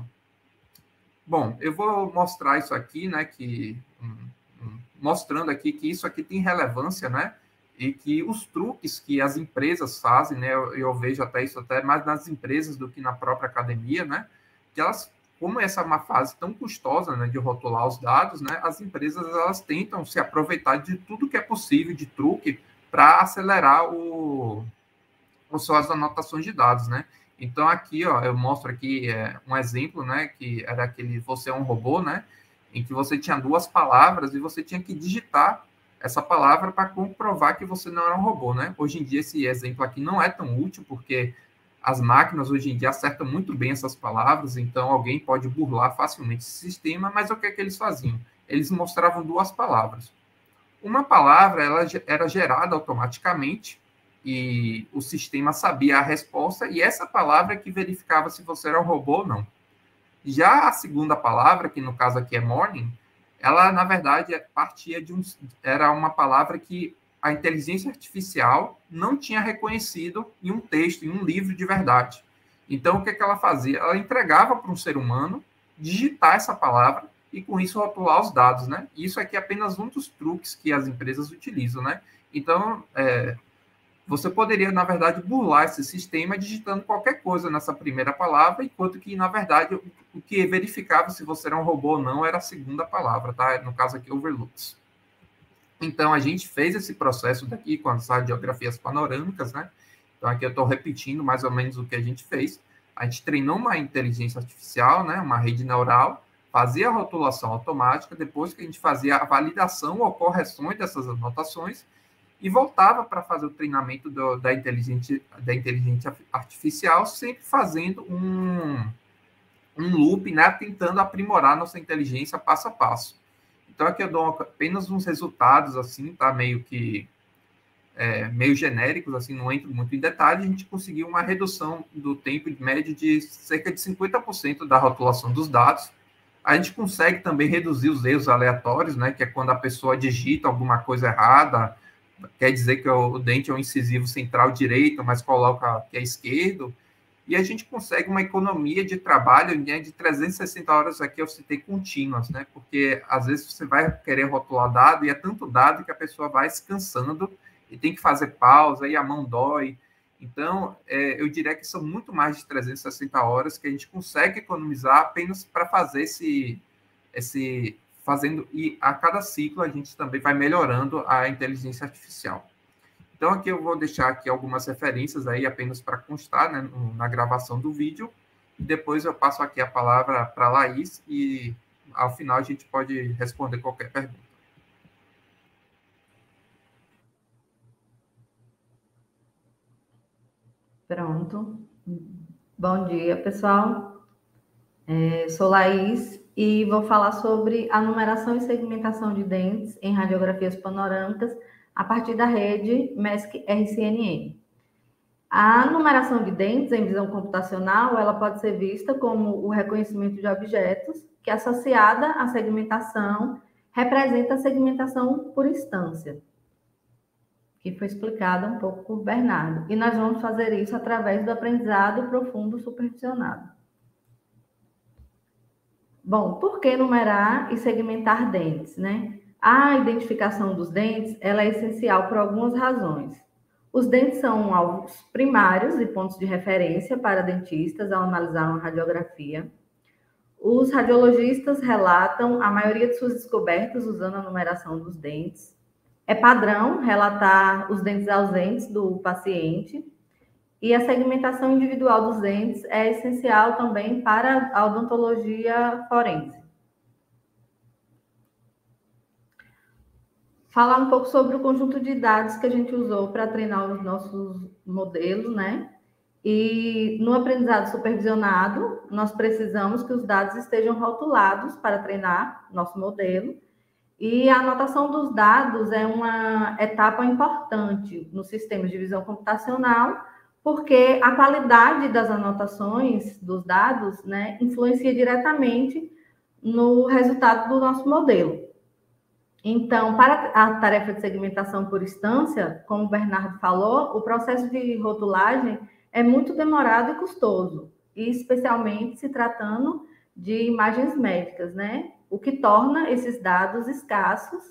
Bom, eu vou mostrar isso aqui, né, que, um, um, mostrando aqui que isso aqui tem relevância, né, e que os truques que as empresas fazem, né, eu, eu vejo até isso até mais nas empresas do que na própria academia, né, que elas, como essa é uma fase tão custosa, né, de rotular os dados, né, as empresas, elas tentam se aproveitar de tudo que é possível de truque para acelerar o, o suas anotações de dados, né. Então, aqui, ó, eu mostro aqui é, um exemplo, né, que era aquele você é um robô, né, em que você tinha duas palavras e você tinha que digitar essa palavra para comprovar que você não era um robô, né. Hoje em dia, esse exemplo aqui não é tão útil, porque as máquinas, hoje em dia, acertam muito bem essas palavras, então alguém pode burlar facilmente esse sistema, mas o que é que eles faziam? Eles mostravam duas palavras. Uma palavra, ela era gerada automaticamente, e o sistema sabia a resposta, e essa palavra é que verificava se você era um robô ou não. Já a segunda palavra, que no caso aqui é morning, ela, na verdade, partia de um... era uma palavra que a inteligência artificial não tinha reconhecido em um texto, em um livro de verdade. Então, o que, é que ela fazia? Ela entregava para um ser humano digitar essa palavra e, com isso, rotular os dados, né? Isso aqui é apenas um dos truques que as empresas utilizam, né? Então, é... você poderia, na verdade, burlar esse sistema digitando qualquer coisa nessa primeira palavra, enquanto que, na verdade, o que verificava se você era um robô ou não era a segunda palavra, tá? No caso aqui, overlooks. Então, a gente fez esse processo daqui com as radiografias panorâmicas, né? Então, aqui eu estou repetindo mais ou menos o que a gente fez. A gente treinou uma inteligência artificial, né? Uma rede neural, fazia a rotulação automática, depois que a gente fazia a validação ou correções dessas anotações, e voltava para fazer o treinamento do, da, inteligência, da inteligência artificial, sempre fazendo um, um loop, né, tentando aprimorar nossa inteligência passo a passo. Então, aqui eu dou apenas uns resultados, assim, tá, meio que é, meio genéricos, assim, não entro muito em detalhe, a gente conseguiu uma redução do tempo médio de cerca de cinquenta por cento da rotulação dos dados. A gente consegue também reduzir os erros aleatórios, né, que é quando a pessoa digita alguma coisa errada, quer dizer que o dente é um incisivo central direito, mas coloca que é esquerdo, e a gente consegue uma economia de trabalho, né, de trezentas e sessenta horas aqui, eu citei contínuas, né, porque às vezes você vai querer rotular dado e é tanto dado que a pessoa vai se cansando e tem que fazer pausa, e a mão dói. Então, é, eu diria que são muito mais de trezentas e sessenta horas que a gente consegue economizar apenas para fazer esse, esse fazendo, e a cada ciclo a gente também vai melhorando a inteligência artificial. Então, aqui eu vou deixar aqui algumas referências aí apenas para constar, né, na gravação do vídeo, e depois eu passo aqui a palavra para a Laís, e ao final a gente pode responder qualquer pergunta. Pronto. Bom dia, pessoal. É, sou Laís e vou falar sobre a numeração e segmentação de dentes em radiografias panorâmicas a partir da rede M E S C R C N N. A numeração de dentes em visão computacional, ela pode ser vista como o reconhecimento de objetos, que associada à segmentação, representa a segmentação por instância, que foi explicada um pouco por Bernardo. E nós vamos fazer isso através do aprendizado profundo supervisionado. Bom, por que numerar e segmentar dentes, né? A identificação dos dentes, ela é essencial por algumas razões. Os dentes são alvos primários e pontos de referência para dentistas ao analisar uma radiografia. Os radiologistas relatam a maioria de suas descobertas usando a numeração dos dentes. É padrão relatar os dentes ausentes do paciente. E a segmentação individual dos dentes é essencial também para a odontologia forense. Falar um pouco sobre o conjunto de dados que a gente usou para treinar os nossos modelos, né? E no aprendizado supervisionado, nós precisamos que os dados estejam rotulados para treinar nosso modelo. E a anotação dos dados é uma etapa importante no sistema de visão computacional, porque a qualidade das anotações dos dados, né, influencia diretamente no resultado do nosso modelo. Então, para a tarefa de segmentação por instância, como o Bernardo falou, o processo de rotulagem é muito demorado e custoso, e especialmente se tratando de imagens médicas, né? O que torna esses dados escassos.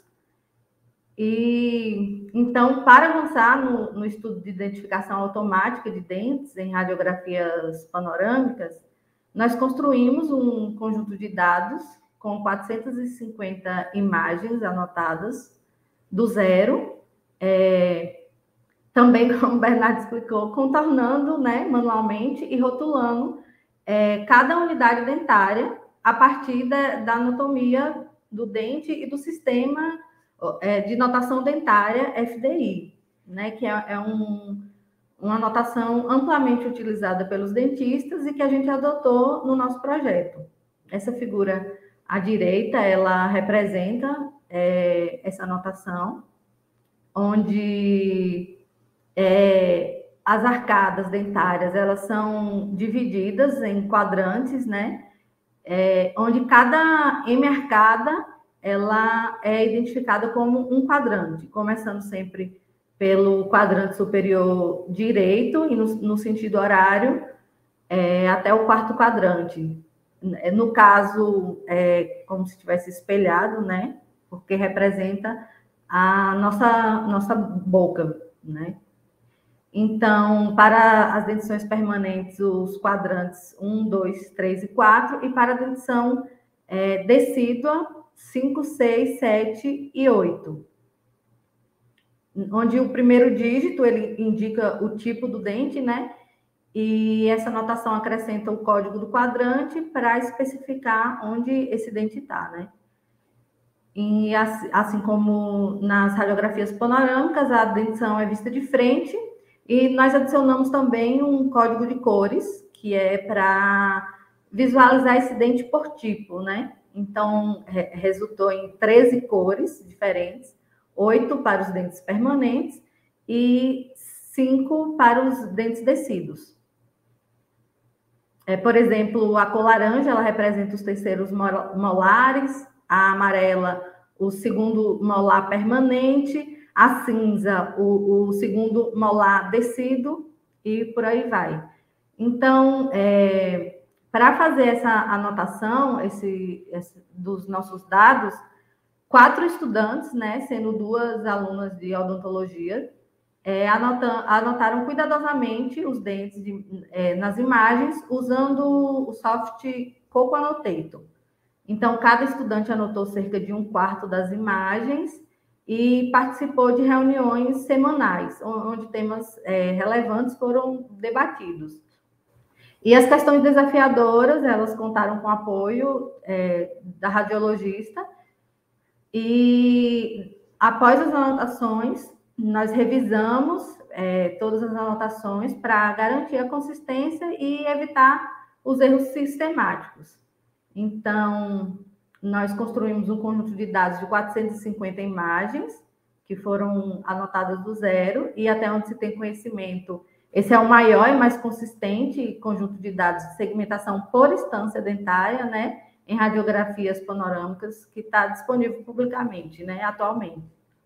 E então, para avançar no, no estudo de identificação automática de dentes em radiografias panorâmicas, nós construímos um conjunto de dados com quatrocentas e cinquenta imagens anotadas do zero, é, também, como o Bernardo explicou, contornando, né, manualmente e rotulando é, cada unidade dentária a partir da, da anatomia do dente e do sistema de notação dentária F D I, né, que é, é um, uma notação amplamente utilizada pelos dentistas e que a gente adotou no nosso projeto. Essa figura à direita, ela representa é, essa notação, onde é, as arcadas dentárias, elas são divididas em quadrantes, né, é, onde cada M-arcada ela é identificada como um quadrante, começando sempre pelo quadrante superior direito e no, no sentido horário é, até o quarto quadrante. No caso, é como se tivesse espelhado, né? Porque representa a nossa, nossa boca, né? Então, para as dentições permanentes, os quadrantes um, dois, três e quatro, e para a dentição é, decídua, cinco, seis, sete e oito. Onde o primeiro dígito, ele indica o tipo do dente, né? E essa notação acrescenta o código do quadrante para especificar onde esse dente está, né? E assim, assim como nas radiografias panorâmicas, a dentição é vista de frente, e nós adicionamos também um código de cores, que é para visualizar esse dente por tipo, né? Então, re resultou em treze cores diferentes, oito para os dentes permanentes e cinco para os dentes descidos. É, por exemplo, a cor laranja, ela representa os terceiros molares, a amarela, o segundo molar permanente, a cinza, o, o segundo molar descido, e por aí vai. Então, é, para fazer essa anotação esse, esse, dos nossos dados, quatro estudantes, né, sendo duas alunas de odontologia, É, anotam, anotaram cuidadosamente os dentes de, é, nas imagens, usando o software Coco Annotator. Então, cada estudante anotou cerca de um quarto das imagens e participou de reuniões semanais, onde temas é, relevantes foram debatidos. E as questões desafiadoras, elas contaram com o apoio é, da radiologista, e após as anotações, nós revisamos é, todas as anotações para garantir a consistência e evitar os erros sistemáticos. Então, nós construímos um conjunto de dados de quatrocentas e cinquenta imagens, que foram anotadas do zero, e até onde se tem conhecimento, esse é o maior e mais consistente conjunto de dados de segmentação por instância dentária, né, em radiografias panorâmicas, que está disponível publicamente, né, atualmente.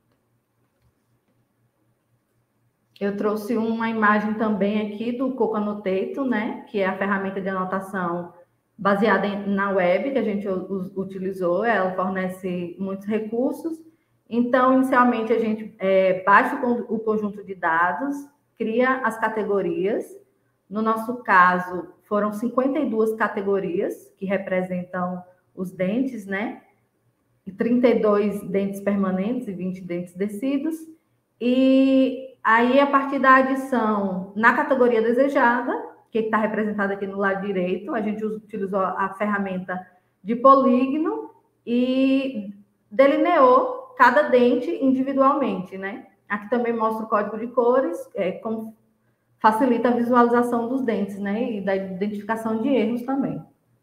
Eu trouxe uma imagem também aqui do Coco Annotator, né, que é a ferramenta de anotação baseada em, na web, que a gente utilizou. Ela fornece muitos recursos. Então, inicialmente, a gente é, baixa o, o conjunto de dados, cria as categorias. No nosso caso, foram cinquenta e duas categorias que representam os dentes, né? E trinta e dois dentes permanentes e vinte dentes descidos. E aí, a partir da adição na categoria desejada, que está representada aqui no lado direito, a gente utilizou a ferramenta de polígono e delineou cada dente individualmente, né? Aqui também mostra o código de cores, é, como facilita a visualização dos dentes, né? E da identificação de erros também.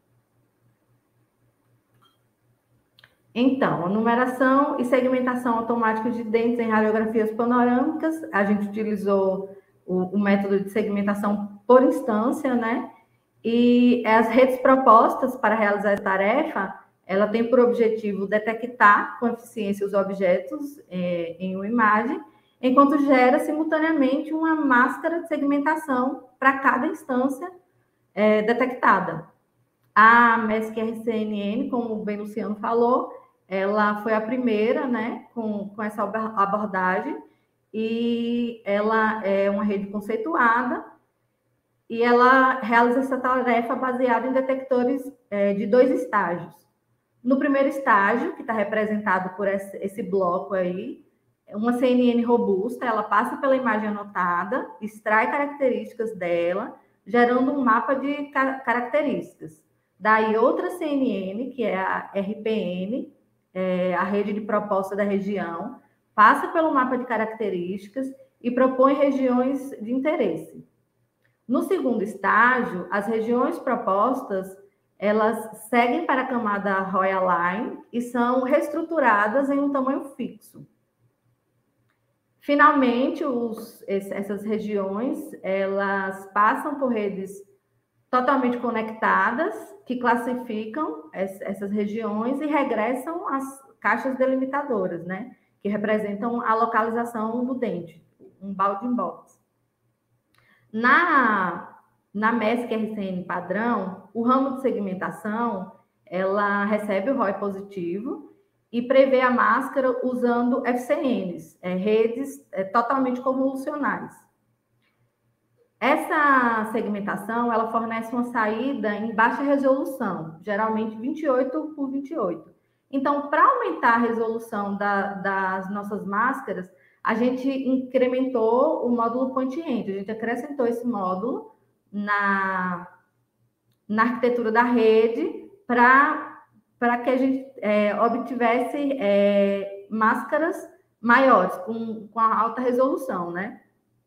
Então, a numeração e segmentação automática de dentes em radiografias panorâmicas, a gente utilizou o, o método de segmentação por instância, né? E as redes propostas para realizar essa tarefa, ela tem por objetivo detectar com eficiência os objetos é, em uma imagem, enquanto gera simultaneamente uma máscara de segmentação para cada instância é, detectada. A MESC-R C N N, como bem Luciano falou, ela foi a primeira, né, com, com essa abordagem, e ela é uma rede conceituada, e ela realiza essa tarefa baseada em detectores é, de dois estágios. No primeiro estágio, que está representado por esse, esse bloco aí, uma C N N robusta, ela passa pela imagem anotada, extrai características dela, gerando um mapa de características. Daí outra C N N, que é a R P N, é a rede de proposta da região, passa pelo mapa de características e propõe regiões de interesse. No segundo estágio, as regiões propostas, elas seguem para a camada Royal Line e são reestruturadas em um tamanho fixo. Finalmente, os, essas regiões, elas passam por redes totalmente conectadas, que classificam essas regiões e regressam às caixas delimitadoras, né? Que representam a localização do dente, um bounding box. Na, na MESC-R C N padrão, o ramo de segmentação, ela recebe o R O I positivo e prevê a máscara usando F C Ns, é, redes é, totalmente convolucionais. Essa segmentação, ela fornece uma saída em baixa resolução, geralmente vinte e oito por vinte e oito. Então, para aumentar a resolução da, das nossas máscaras, a gente incrementou o módulo Point End, a gente acrescentou esse módulo na, na arquitetura da rede para para que a gente é, obtivesse é, máscaras maiores, com, com a alta resolução, né?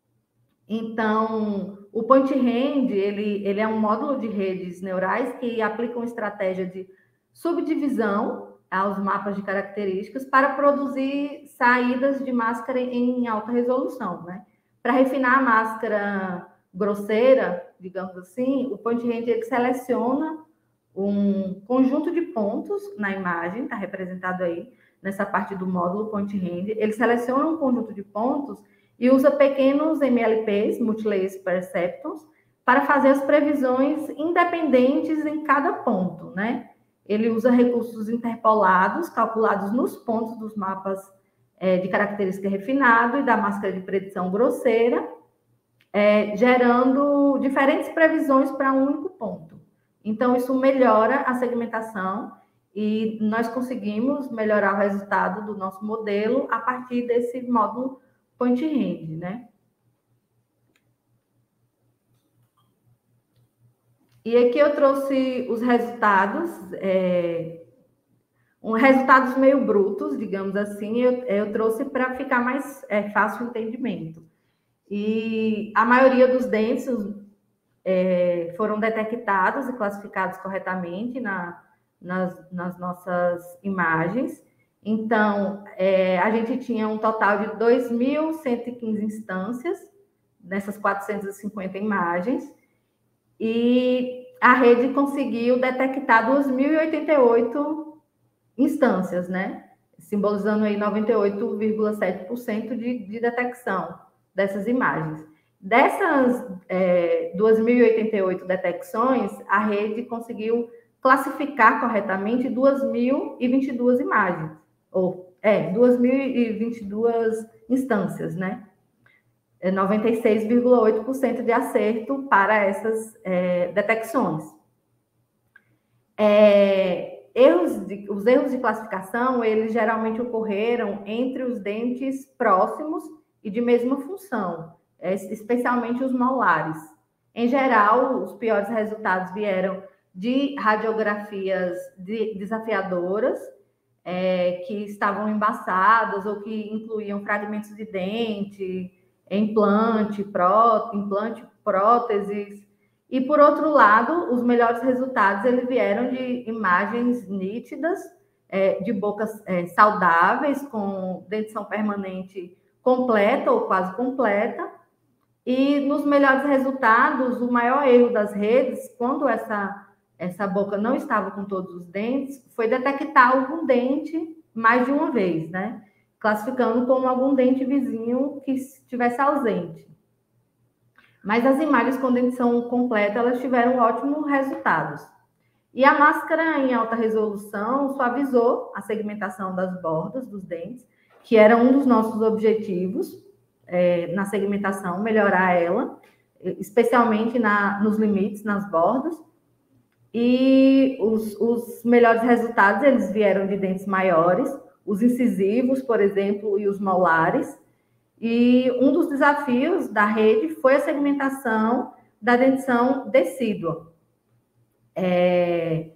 Então, o Point End, ele, ele é um módulo de redes neurais que aplica uma estratégia de subdivisão aos mapas de características para produzir saídas de máscara em alta resolução, né? Para refinar a máscara grosseira, digamos assim, o Point Rand ele seleciona um conjunto de pontos na imagem, está representado aí nessa parte do módulo Point Rand. Ele seleciona um conjunto de pontos e usa pequenos M L Ps, Multi-Layers Perceptrons, para fazer as previsões independentes em cada ponto, né? Ele usa recursos interpolados, calculados nos pontos dos mapas é, de característica refinado e da máscara de predição grosseira, é, gerando diferentes previsões para um único ponto. Então, isso melhora a segmentação e nós conseguimos melhorar o resultado do nosso modelo a partir desse módulo Point Rand, né? E aqui eu trouxe os resultados, é, um, resultados meio brutos, digamos assim, eu, eu trouxe para ficar mais é, fácil o entendimento. E a maioria dos dentes é, foram detectados e classificados corretamente na, nas, nas nossas imagens. Então, é, a gente tinha um total de dois mil cento e quinze instâncias nessas quatrocentas e cinquenta imagens, e a rede conseguiu detectar duas mil e oitenta e oito instâncias, né? Simbolizando aí noventa e oito vírgula sete por cento de, de detecção dessas imagens. Dessas é, duas mil e oitenta e oito detecções, a rede conseguiu classificar corretamente duas mil e vinte e duas imagens, ou é, duas mil e vinte e duas instâncias, né? noventa e seis vírgula oito por cento de acerto para essas é, detecções. É, erros de, os erros de classificação, eles geralmente ocorreram entre os dentes próximos e de mesma função, é, especialmente os molares. Em geral, os piores resultados vieram de radiografias de, desafiadoras, é, que estavam embaçadas ou que incluíam fragmentos de dente, implante, pró, implante, próteses. E, por outro lado, os melhores resultados eles vieram de imagens nítidas, é, de bocas é, saudáveis, com dentição permanente completa ou quase completa. E, nos melhores resultados, o maior erro das redes, quando essa, essa boca não estava com todos os dentes, foi detectar algum dente mais de uma vez, né? Classificando como algum dente vizinho que estivesse ausente. Mas as imagens com dentição completa, elas tiveram ótimos resultados. E a máscara em alta resolução suavizou a segmentação das bordas dos dentes, que era um dos nossos objetivos é, na segmentação, melhorar ela, especialmente na, nos limites, nas bordas. E os, os melhores resultados, eles vieram de dentes maiores, os incisivos, por exemplo, e os molares. E um dos desafios da rede foi a segmentação da dentição decídua. É,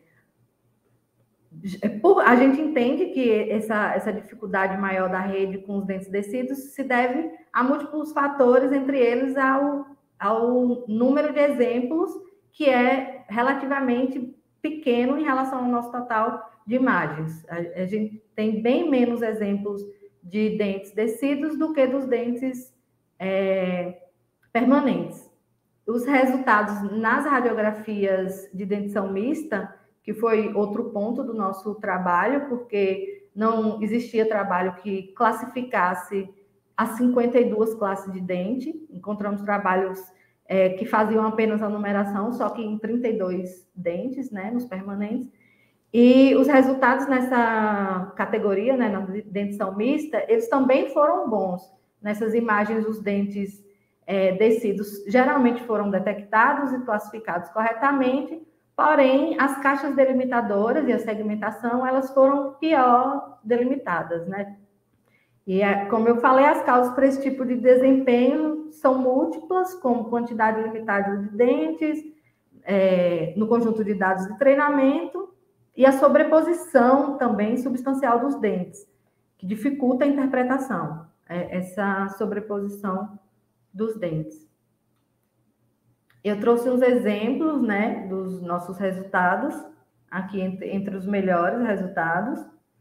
por, a gente entende que essa, essa dificuldade maior da rede com os dentes decíduos se deve a múltiplos fatores, entre eles ao, ao número de exemplos, que é relativamente pequeno em relação ao nosso total de imagens. A, a gente tem bem menos exemplos de dentes decíduos do que dos dentes é, permanentes. Os resultados nas radiografias de dentição mista, que foi outro ponto do nosso trabalho, porque não existia trabalho que classificasse as cinquenta e duas classes de dente. Encontramos trabalhos é, que faziam apenas a numeração, só que em trinta e dois dentes, né, nos permanentes. E os resultados nessa categoria, né, na dentição mista, eles também foram bons. Nessas imagens, os dentes é, decíduos geralmente foram detectados e classificados corretamente, porém, as caixas delimitadoras e a segmentação, elas foram pior delimitadas, né? E, como eu falei, as causas para esse tipo de desempenho são múltiplas, como quantidade limitada de dentes, é, no conjunto de dados de treinamento, e a sobreposição também substancial dos dentes, que dificulta a interpretação, é, essa sobreposição dos dentes. Eu trouxe uns exemplos, né, dos nossos resultados, aqui entre, entre os melhores resultados.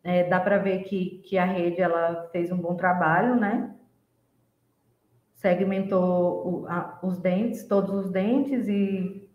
é, dá para ver que, que a rede ela fez um bom trabalho, né? Segmentou o, a, os dentes, todos os dentes, e,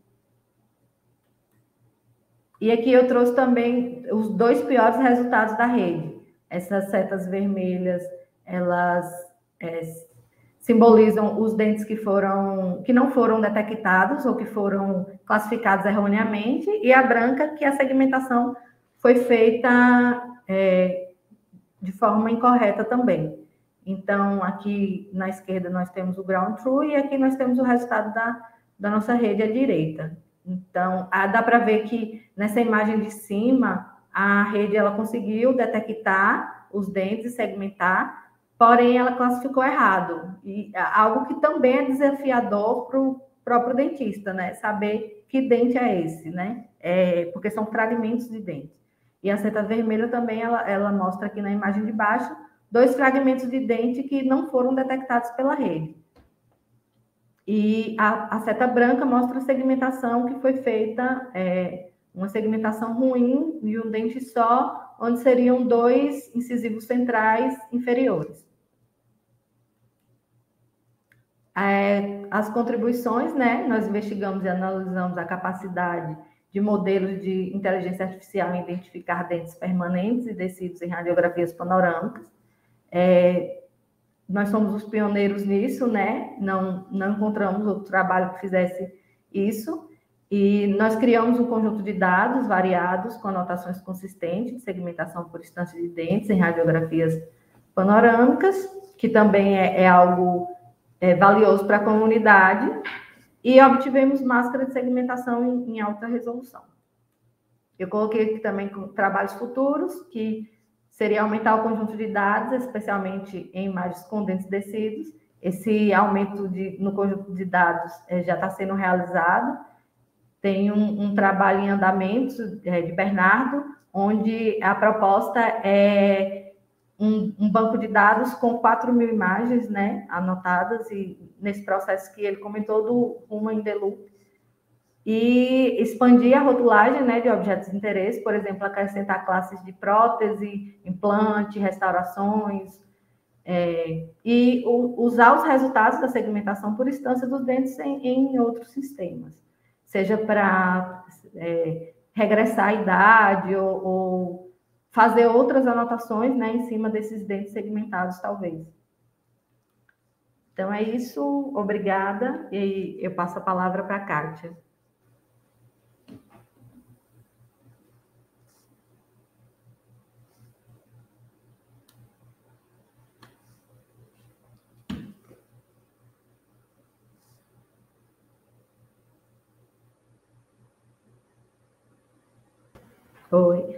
e aqui eu trouxe também os dois piores resultados da rede. Essas setas vermelhas, elas é, simbolizam os dentes que foram, que não foram detectados ou que foram classificados erroneamente, e a branca, que a segmentação foi feita é, de forma incorreta também. Então, aqui na esquerda nós temos o ground true e aqui nós temos o resultado da, da nossa rede à direita. Então, a, dá para ver que nessa imagem de cima, a rede ela conseguiu detectar os dentes e segmentar, porém ela classificou errado. E algo que também é desafiador para o próprio dentista, né? Saber que dente é esse, né? É, porque são fragmentos de dente. E a seta vermelha também, ela, ela mostra aqui na imagem de baixo, dois fragmentos de dente que não foram detectados pela rede. E a, a seta branca mostra a segmentação que foi feita, é, uma segmentação ruim de um dente só, onde seriam dois incisivos centrais inferiores. É, as contribuições, né? Nós investigamos e analisamos a capacidade de modelos de inteligência artificial em identificar dentes permanentes e tecidos em radiografias panorâmicas. É, nós somos os pioneiros nisso, né? Não, não encontramos outro trabalho que fizesse isso. E nós criamos um conjunto de dados variados com anotações consistentes de segmentação por instância de dentes em radiografias panorâmicas, que também é, é algo é, valioso para a comunidade. E obtivemos máscara de segmentação em, em alta resolução. Eu coloquei aqui também com trabalhos futuros, que seria aumentar o conjunto de dados, especialmente em imagens com dentes descidos. Esse aumento de, no conjunto de dados é, já está sendo realizado. Tem um, um trabalho em andamento é, de Bernardo, onde a proposta é um, um banco de dados com quatro mil imagens, né, anotadas, e nesse processo que ele comentou do Human in the Loop, e expandir a rotulagem, né, de objetos de interesse, por exemplo, acrescentar classes de prótese, implante, restaurações, é, e o, usar os resultados da segmentação por instância dos dentes em, em outros sistemas, seja para é, regressar à idade ou, ou fazer outras anotações, né, em cima desses dentes segmentados, talvez. Então, é isso. Obrigada. E eu passo a palavra para a Kátia. Oi.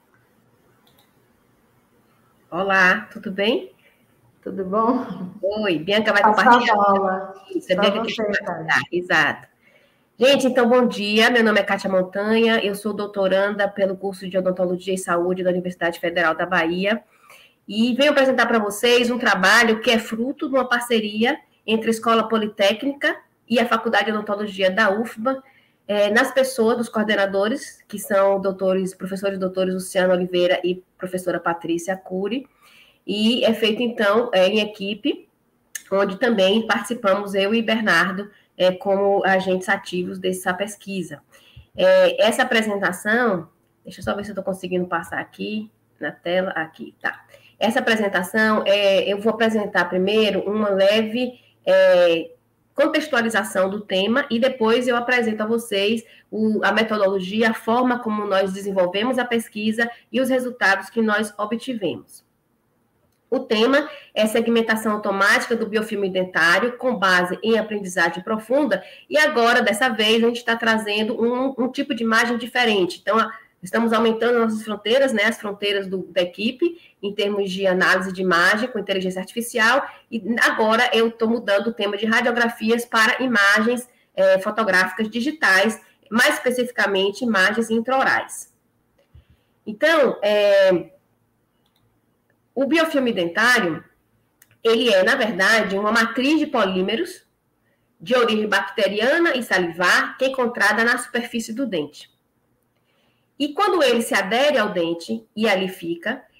Olá, tudo bem? Tudo bom? Oi, Bianca vai Passa compartilhar. A bola. Isso, é Bianca você, que vai compartilhar. Exato. Gente, então, bom dia. Meu nome é Kátia Montanha, eu sou doutoranda pelo curso de Odontologia e Saúde da Universidade Federal da Bahia e venho apresentar para vocês um trabalho que é fruto de uma parceria entre a Escola Politécnica e a Faculdade de Odontologia da U F B A, É, nas pessoas dos coordenadores, que são doutores, professores doutores Luciano Oliveira e professora Patrícia Cury, e é feito, então, é, em equipe, onde também participamos eu e Bernardo é, como agentes ativos dessa pesquisa. É, essa apresentação, deixa eu só ver se eu estou conseguindo passar aqui na tela, aqui, tá. Essa apresentação, é, eu vou apresentar primeiro uma leve é, contextualização do tema e depois eu apresento a vocês o, a metodologia, a forma como nós desenvolvemos a pesquisa e os resultados que nós obtivemos. O tema é segmentação automática do biofilme dentário com base em aprendizagem profunda e agora, dessa vez, a gente está trazendo um, um tipo de imagem diferente. Então, a, estamos aumentando nossas fronteiras, né, as fronteiras do, da equipe, em termos de análise de imagem com inteligência artificial, e agora eu estou mudando o tema de radiografias para imagens é, fotográficas digitais, mais especificamente imagens intraorais. Então, é, o biofilme dentário, ele é, na verdade, uma matriz de polímeros de origem bacteriana e salivar que é encontrada na superfície do dente. E quando ele se adere ao dente e ali fica,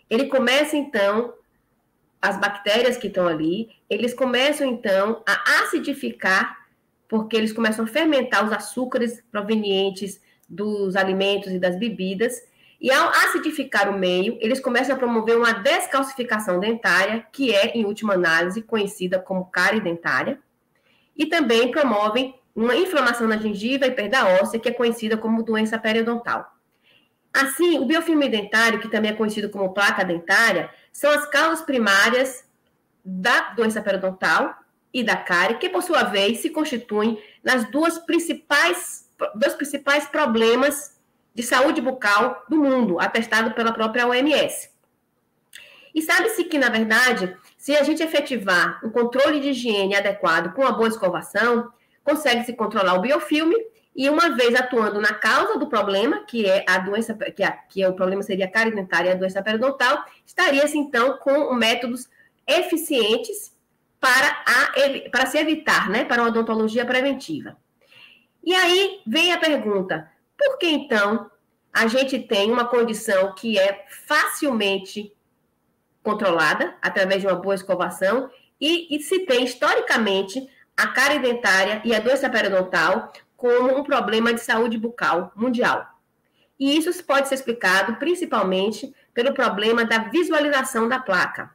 ele começa, então, as bactérias que estão ali, eles começam, então, a acidificar, porque eles começam a fermentar os açúcares provenientes dos alimentos e das bebidas, e ao acidificar o meio, eles começam a promover uma descalcificação dentária, que é, em última análise, conhecida como cárie dentária, e também promovem uma inflamação na gengiva e perda óssea, que é conhecida como doença periodontal. Assim, o biofilme dentário, que também é conhecido como placa dentária, são as causas primárias da doença periodontal e da cárie, que, por sua vez, se constituem nas duas principais, dois principais problemas de saúde bucal do mundo, atestado pela própria O M S. E sabe-se que, na verdade, se a gente efetivar um controle de higiene adequado com uma boa escovação, consegue-se controlar o biofilme e, uma vez atuando na causa do problema, que é a doença, que, é, que é o problema seria a cárie dentária e a doença periodontal, estaria-se, então, com métodos eficientes para, a, para se evitar, né, para uma odontologia preventiva. E aí vem a pergunta, por que, então, a gente tem uma condição que é facilmente controlada, através de uma boa escovação, e, e se tem, historicamente, a cárie dentária e a doença periodontal como um problema de saúde bucal mundial? E isso pode ser explicado, principalmente, pelo problema da visualização da placa.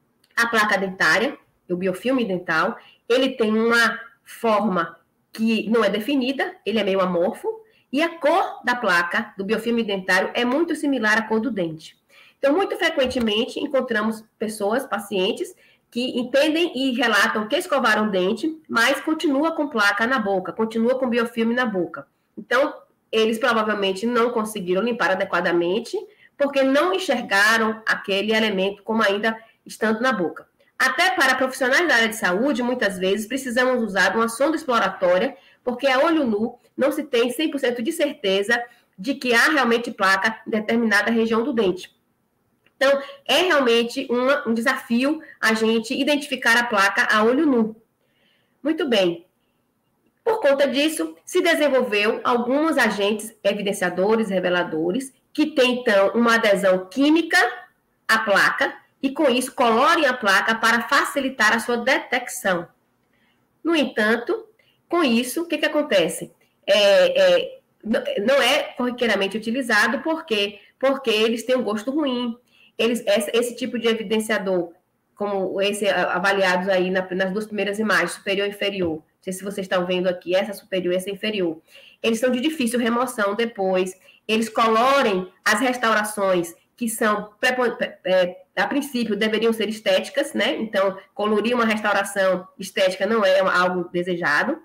A placa dentária, o biofilme dental, ele tem uma forma que não é definida, ele é meio amorfo, e a cor da placa do biofilme dentário é muito similar à cor do dente. Então, muito frequentemente, encontramos pessoas, pacientes, que entendem e relatam que escovaram o dente, mas continua com placa na boca, continua com biofilme na boca. Então, eles provavelmente não conseguiram limpar adequadamente, porque não enxergaram aquele elemento como ainda estando na boca. Até para profissionais da área de saúde, muitas vezes, precisamos usar uma sonda exploratória, porque a olho nu não se tem cem por cento de certeza de que há realmente placa em determinada região do dente. Então, é realmente uma, um desafio a gente identificar a placa a olho nu. Muito bem. Por conta disso, se desenvolveu alguns agentes evidenciadores, reveladores, que têm, então, uma adesão química à placa, e, com isso, colorem a placa para facilitar a sua detecção. No entanto, com isso, o que, que acontece? É, é, não é corriqueiramente utilizado, por quê? Porque eles têm um gosto ruim. Eles, esse, esse tipo de evidenciador, como esse avaliados aí na, nas duas primeiras imagens, superior e inferior, não sei se vocês estão vendo aqui, essa superior e essa inferior, eles são de difícil remoção depois, eles colorem as restaurações que são, é, a princípio, deveriam ser estéticas, né? Então, colorir uma restauração estética não é algo desejado.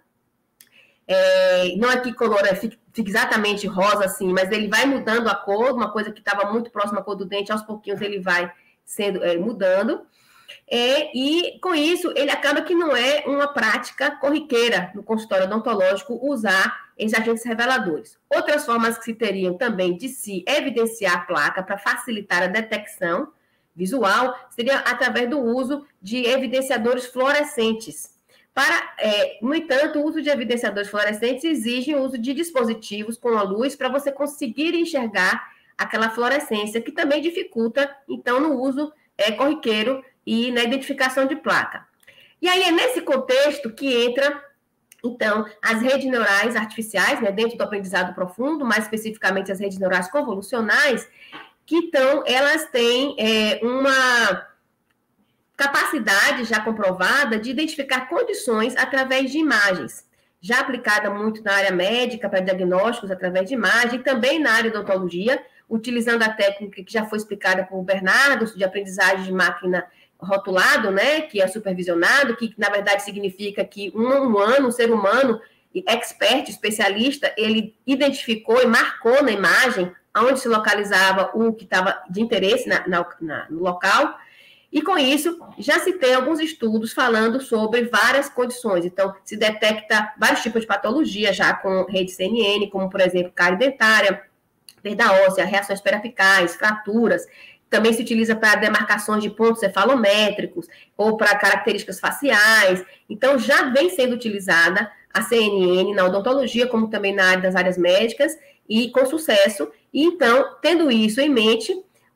É, não é que colora fique, fique exatamente rosa assim, mas ele vai mudando a cor, uma coisa que estava muito próxima à cor do dente, aos pouquinhos ele vai sendo, é, mudando. É, e, com isso, ele acaba que não é uma prática corriqueira no consultório odontológico usar esses agentes reveladores. Outras formas que se teriam também de se evidenciar a placa para facilitar a detecção visual seria através do uso de evidenciadores fluorescentes. Para, é, no entanto, o uso de evidenciadores fluorescentes exige o uso de dispositivos com a luz para você conseguir enxergar aquela fluorescência, que também dificulta, então, no uso é, corriqueiro e na identificação de placa. E aí é nesse contexto que entra, então, as redes neurais artificiais, né, dentro do aprendizado profundo, mais especificamente as redes neurais convolucionais, que, então, elas têm é, uma capacidade já comprovada de identificar condições através de imagens, já aplicada muito na área médica para diagnósticos através de imagem, e também na área de odontologia, utilizando a técnica que já foi explicada por Bernardo, de aprendizagem de máquina rotulado, né, que é supervisionado, que na verdade significa que um humano, um ser humano, expert, especialista, ele identificou e marcou na imagem onde se localizava o que estava de interesse na, na, na, no local, e com isso já se tem alguns estudos falando sobre várias condições. Então, se detecta vários tipos de patologia já com rede C N N, como, por exemplo, cárie dentária, perda óssea, reações perapicais, fraturas. Também se utiliza para demarcações de pontos cefalométricos ou para características faciais. Então, já vem sendo utilizada a C N N na odontologia, como também na área das áreas médicas, e com sucesso. E, então, tendo isso em mente,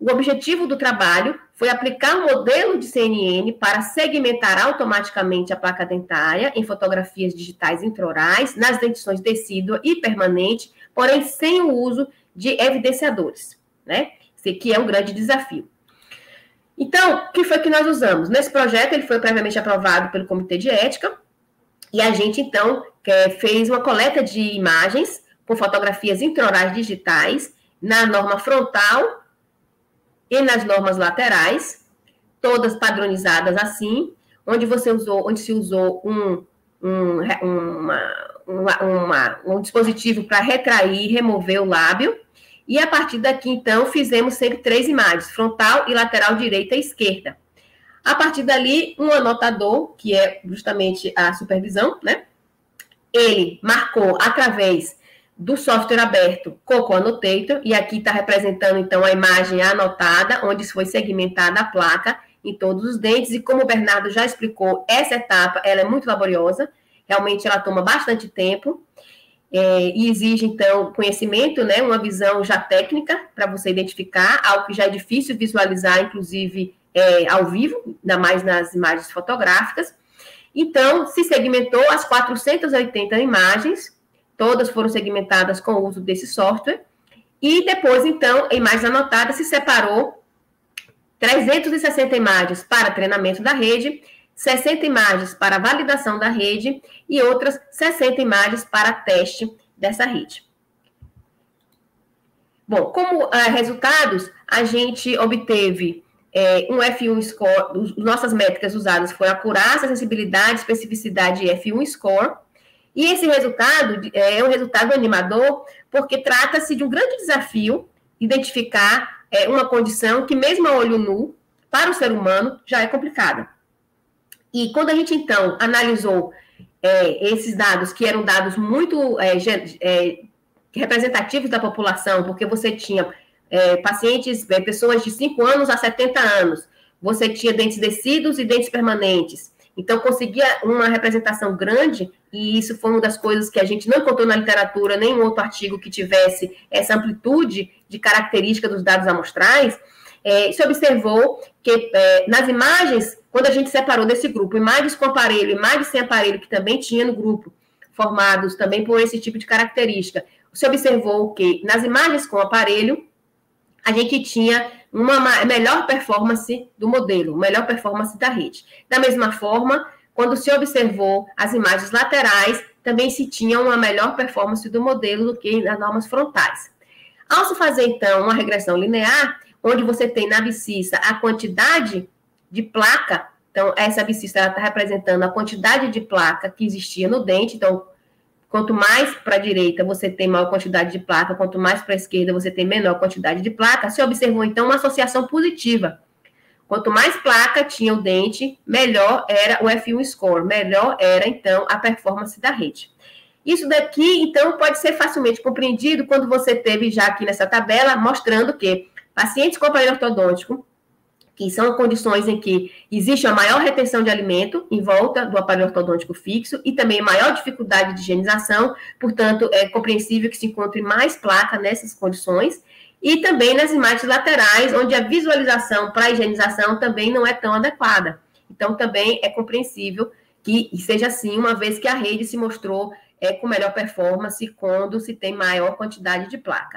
o objetivo do trabalho foi aplicar um modelo de C N N para segmentar automaticamente a placa dentária em fotografias digitais intraorais, nas dentições decídua e permanente, porém sem o uso de evidenciadores, né? Esse que é um grande desafio. Então, o que foi que nós usamos? Nesse projeto, ele foi previamente aprovado pelo Comitê de Ética, e a gente, então, fez uma coleta de imagens com fotografias intraorais digitais na norma frontal e nas normas laterais, todas padronizadas assim, onde você usou, onde se usou um, um, uma, uma, uma, um dispositivo para retrair e remover o lábio, e a partir daqui, então, fizemos sempre três imagens, frontal e lateral direita e esquerda. A partir dali, um anotador, que é justamente a supervisão, né? Ele marcou através do software aberto Coco Annotator, e aqui está representando, então, a imagem anotada, onde foi segmentada a placa em todos os dentes, e como o Bernardo já explicou, essa etapa, ela é muito laboriosa, realmente ela toma bastante tempo, é, e exige, então, conhecimento, né, uma visão já técnica, para você identificar, algo que já é difícil visualizar, inclusive, é, ao vivo, ainda mais nas imagens fotográficas. Então, se segmentou as quatrocentas e oitenta imagens, todas foram segmentadas com o uso desse software, e depois, então, a imagem anotada se separou trezentas e sessenta imagens para treinamento da rede, sessenta imagens para validação da rede e outras sessenta imagens para teste dessa rede. Bom, como uh, resultados, a gente obteve é, um F um score, os, nossas métricas usadas foram acurácia, sensibilidade, especificidade e F um score, e esse resultado é um resultado animador, porque trata-se de um grande desafio identificar é, uma condição que, mesmo a olho nu, para o ser humano, já é complicada. E quando a gente, então, analisou é, esses dados, que eram dados muito é, é, representativos da população, porque você tinha é, pacientes, é, pessoas de cinco anos a setenta anos, você tinha dentes decíduos e dentes permanentes, então conseguia uma representação grande, e isso foi uma das coisas que a gente não encontrou na literatura, nem em outro artigo que tivesse essa amplitude de característica dos dados amostrais. É, se observou que é, nas imagens, quando a gente separou desse grupo, imagens com aparelho, imagens sem aparelho, que também tinha no grupo, formados também por esse tipo de característica, se observou que nas imagens com aparelho, a gente tinha uma melhor performance do modelo, melhor performance da rede. Da mesma forma, quando se observou as imagens laterais, também se tinha uma melhor performance do modelo do que nas normas frontais. Ao se fazer, então, uma regressão linear, onde você tem na abscissa a quantidade de placa, então, essa abscissa está representando a quantidade de placa que existia no dente, então, quanto mais para a direita você tem maior quantidade de placa, quanto mais para a esquerda você tem menor quantidade de placa, se observou, então, uma associação positiva. Quanto mais placa tinha o dente, melhor era o F um score, melhor era, então, a performance da rede. Isso daqui, então, pode ser facilmente compreendido quando você teve já aqui nessa tabela, mostrando que pacientes com aparelho ortodôntico, que são condições em que existe uma maior retenção de alimento em volta do aparelho ortodôntico fixo e também maior dificuldade de higienização, portanto, é compreensível que se encontre mais placa nessas condições, e também nas imagens laterais, onde a visualização para a higienização também não é tão adequada. Então, também é compreensível que seja assim, uma vez que a rede se mostrou é, com melhor performance quando se tem maior quantidade de placa.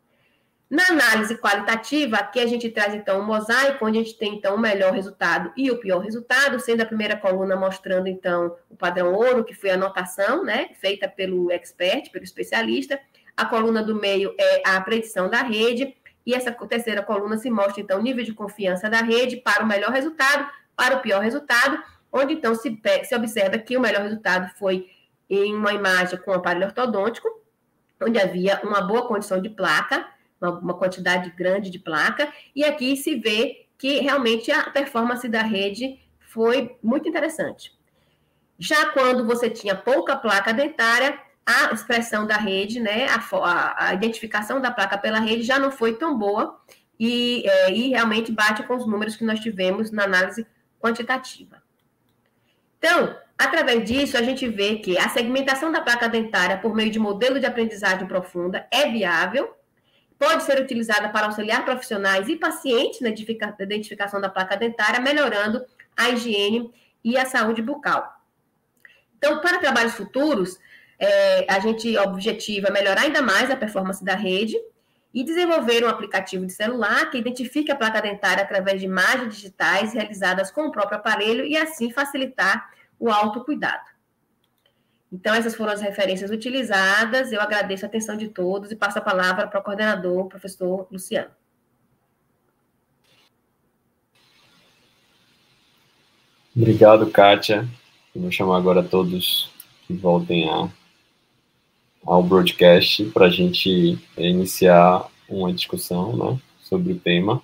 Na análise qualitativa, aqui a gente traz, então, um mosaico, onde a gente tem, então, o melhor resultado e o pior resultado, sendo a primeira coluna mostrando, então, o padrão ouro, que foi a anotação, né, feita pelo expert, pelo especialista. A coluna do meio é a predição da rede, e essa terceira coluna se mostra, então, o nível de confiança da rede para o melhor resultado, para o pior resultado, onde, então, se, se observa que o melhor resultado foi em uma imagem com aparelho ortodôntico, onde havia uma boa condição de placa, uma, uma quantidade grande de placa, e aqui se vê que realmente a performance da rede foi muito interessante. Já quando você tinha pouca placa dentária, a expressão da rede, né, a, a, a identificação da placa pela rede já não foi tão boa, e, é, e realmente bate com os números que nós tivemos na análise quantitativa. Então, através disso, a gente vê que a segmentação da placa dentária por meio de modelo de aprendizagem profunda é viável, pode ser utilizada para auxiliar profissionais e pacientes na identificação da placa dentária, melhorando a higiene e a saúde bucal. Então, para trabalhos futuros, é, a gente objetiva melhorar ainda mais a performance da rede e desenvolver um aplicativo de celular que identifique a placa dentária através de imagens digitais realizadas com o próprio aparelho e assim facilitar o autocuidado. Então, essas foram as referências utilizadas. Eu agradeço a atenção de todos e passo a palavra para o coordenador, o professor Luciano. Obrigado, Kátia. Eu vou chamar agora todos que voltem a, ao broadcast para a gente iniciar uma discussão, né, sobre o tema.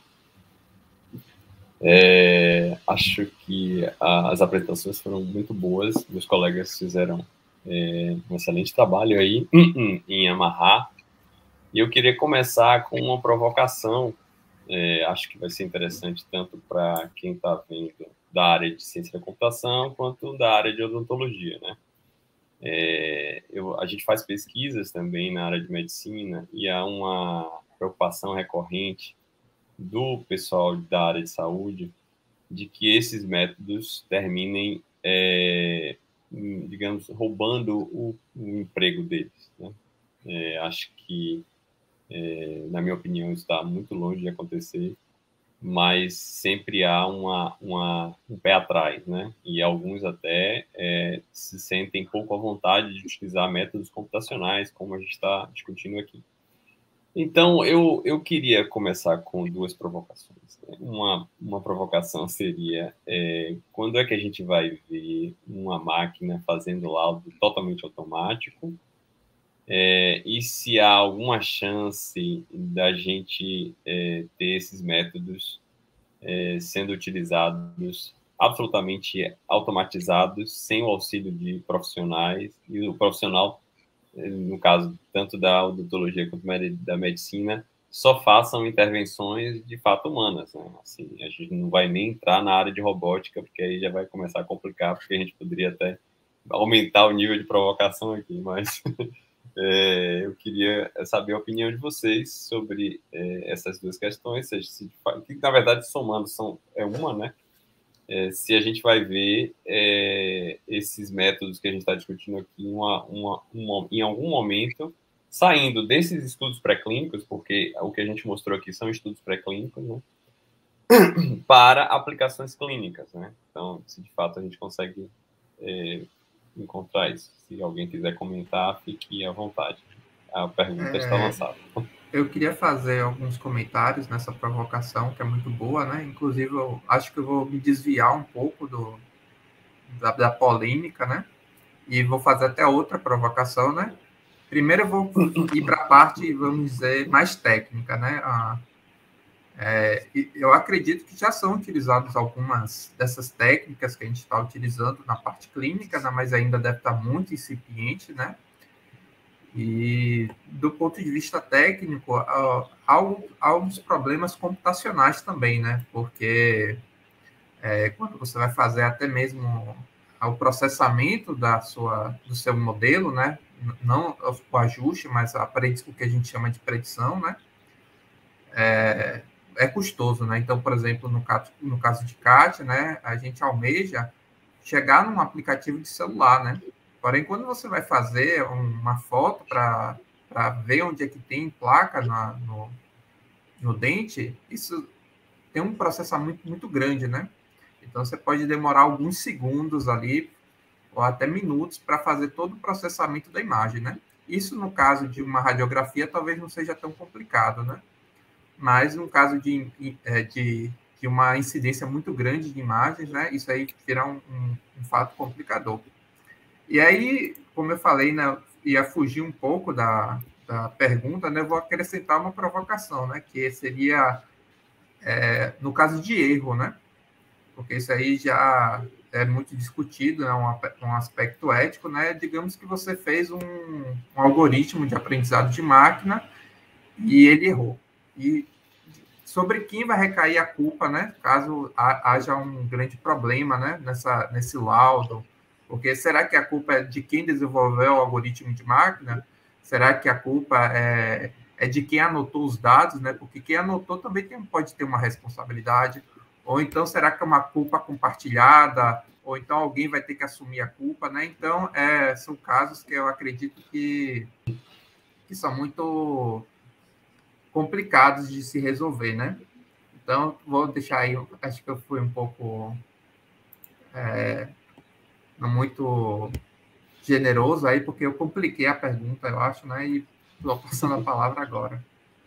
É, acho que a, as apresentações foram muito boas. Meus colegas fizeram é, um excelente trabalho aí em amarrar. E eu queria começar com uma provocação. É, acho que vai ser interessante tanto para quem está vendo da área de ciência da computação quanto da área de odontologia, né? É, eu, a gente faz pesquisas também na área de medicina e há uma preocupação recorrente do pessoal da área de saúde de que esses métodos terminem, é, digamos, roubando o, o emprego deles, né? É, acho que, é, na minha opinião, está muito longe de acontecer, mas sempre há uma, uma, um pé atrás, né? E alguns até é, se sentem pouco à vontade de utilizar métodos computacionais, como a gente está discutindo aqui. Então, eu, eu queria começar com duas provocações. Uma, uma provocação seria, é, quando é que a gente vai ver uma máquina fazendo laudo totalmente automático? É, e se há alguma chance da gente é, ter esses métodos é, sendo utilizados absolutamente automatizados, sem o auxílio de profissionais, e o profissional, no caso tanto da odontologia quanto da medicina, só façam intervenções de fato humanas, né? Assim, a gente não vai nem entrar na área de robótica, porque aí já vai começar a complicar, porque a gente poderia até aumentar o nível de provocação aqui, mas é, eu queria saber a opinião de vocês sobre é, essas duas questões, se, se, que na verdade somando são, é uma, né? É, se a gente vai ver é, esses métodos que a gente está discutindo aqui uma, uma, uma, em algum momento, saindo desses estudos pré-clínicos, porque o que a gente mostrou aqui são estudos pré-clínicos, né, para aplicações clínicas, né? Então, se de fato a gente consegue é, encontrar isso. Se alguém quiser comentar, fique à vontade. A pergunta é... está lançada. Eu queria fazer alguns comentários nessa provocação, que é muito boa, né? Inclusive, eu acho que eu vou me desviar um pouco do, da, da polêmica, né? E vou fazer até outra provocação, né? Primeiro eu vou ir para a parte, vamos dizer, mais técnica, né? Ah, é, eu acredito que já são utilizadas algumas dessas técnicas que a gente está utilizando na parte clínica, né? Mas ainda deve estar muito incipiente, né? E, do ponto de vista técnico, há, há alguns problemas computacionais também, né? Porque é, quando você vai fazer até mesmo o processamento da sua, do seu modelo, né? Não o ajuste, mas a predição, o que a gente chama de predição, né? É, é custoso, né? Então, por exemplo, no caso, no caso de Kátia, né? A gente almeja chegar num aplicativo de celular, né? Porém, quando você vai fazer uma foto para ver onde é que tem placa na, no, no dente, isso tem um processamento muito grande, né? Então, você pode demorar alguns segundos ali, ou até minutos, para fazer todo o processamento da imagem, né? Isso, no caso de uma radiografia, talvez não seja tão complicado, né? Mas, no caso de, de, de uma incidência muito grande de imagens, né? Isso aí vira um, um, um fato complicador. E aí, como eu falei, né, ia fugir um pouco da, da pergunta, né, eu vou acrescentar uma provocação, né, que seria, é, no caso de erro, né, porque isso aí já é muito discutido, é um, um aspecto ético, né, digamos que você fez um, um algoritmo de aprendizado de máquina e ele errou. E sobre quem vai recair a culpa, né, caso haja um grande problema, né, nessa, nesse laudo? Porque será que a culpa é de quem desenvolveu o algoritmo de máquina? Será que a culpa é, é de quem anotou os dados, né? Porque quem anotou também tem, pode ter uma responsabilidade. Ou então, será que é uma culpa compartilhada? Ou então alguém vai ter que assumir a culpa, né? Então, é, são casos que eu acredito que, que são muito complicados de se resolver, né? Então, vou deixar aí, acho que eu fui um pouco é, não muito generoso aí, porque eu compliquei a pergunta, eu acho, né? E estou passando a palavra agora.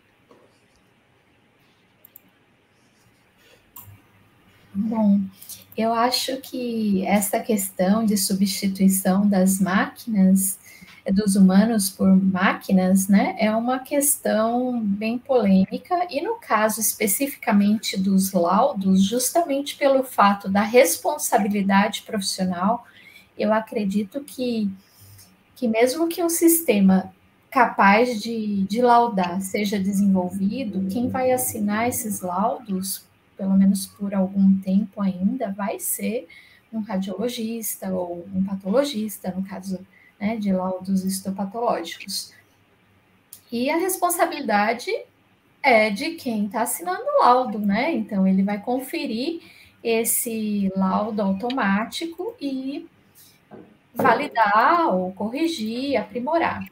Bom, eu acho que essa questão de substituição das máquinas, dos humanos por máquinas, né, é uma questão bem polêmica, e no caso especificamente dos laudos, justamente pelo fato da responsabilidade profissional, eu acredito que, que mesmo que um sistema capaz de, de laudar seja desenvolvido, quem vai assinar esses laudos, pelo menos por algum tempo ainda, vai ser um radiologista ou um patologista, no caso, né, de laudos histopatológicos. E a responsabilidade é de quem está assinando o laudo, né? Então, ele vai conferir esse laudo automático e validar ou corrigir, aprimorar.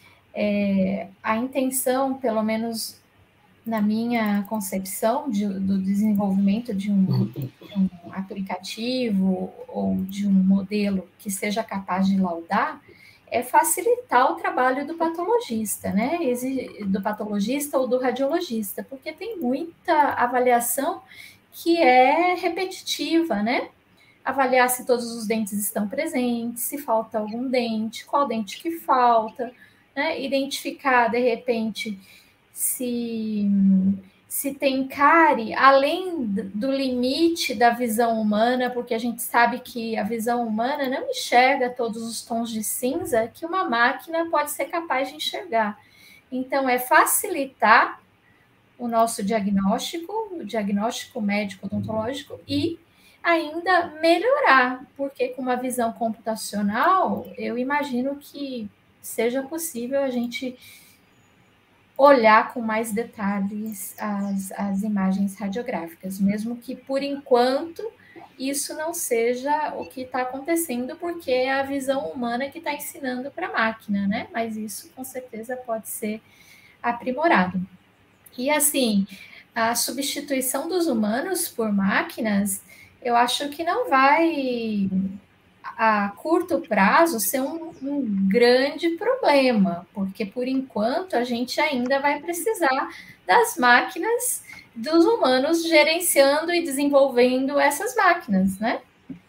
É, a intenção, pelo menos na minha concepção de, do desenvolvimento de um, de um aplicativo ou de um modelo que seja capaz de laudar, é facilitar o trabalho do patologista, né? Do patologista ou do radiologista, porque tem muita avaliação que é repetitiva, né? Avaliar se todos os dentes estão presentes, se falta algum dente, qual dente que falta, né? Identificar, de repente, se, se tem cárie além do limite da visão humana, porque a gente sabe que a visão humana não enxerga todos os tons de cinza que uma máquina pode ser capaz de enxergar. Então, é facilitar o nosso diagnóstico, o diagnóstico médico odontológico, e ainda melhorar, porque com uma visão computacional, eu imagino que seja possível a gente olhar com mais detalhes as, as imagens radiográficas, mesmo que, por enquanto, isso não seja o que está acontecendo, porque é a visão humana que está ensinando para a máquina, né? Mas isso, com certeza, pode ser aprimorado. E, assim, a substituição dos humanos por máquinas, eu acho que não vai, a curto prazo, ser um, um grande problema, porque, por enquanto, a gente ainda vai precisar das máquinas, dos humanos gerenciando e desenvolvendo essas máquinas, né?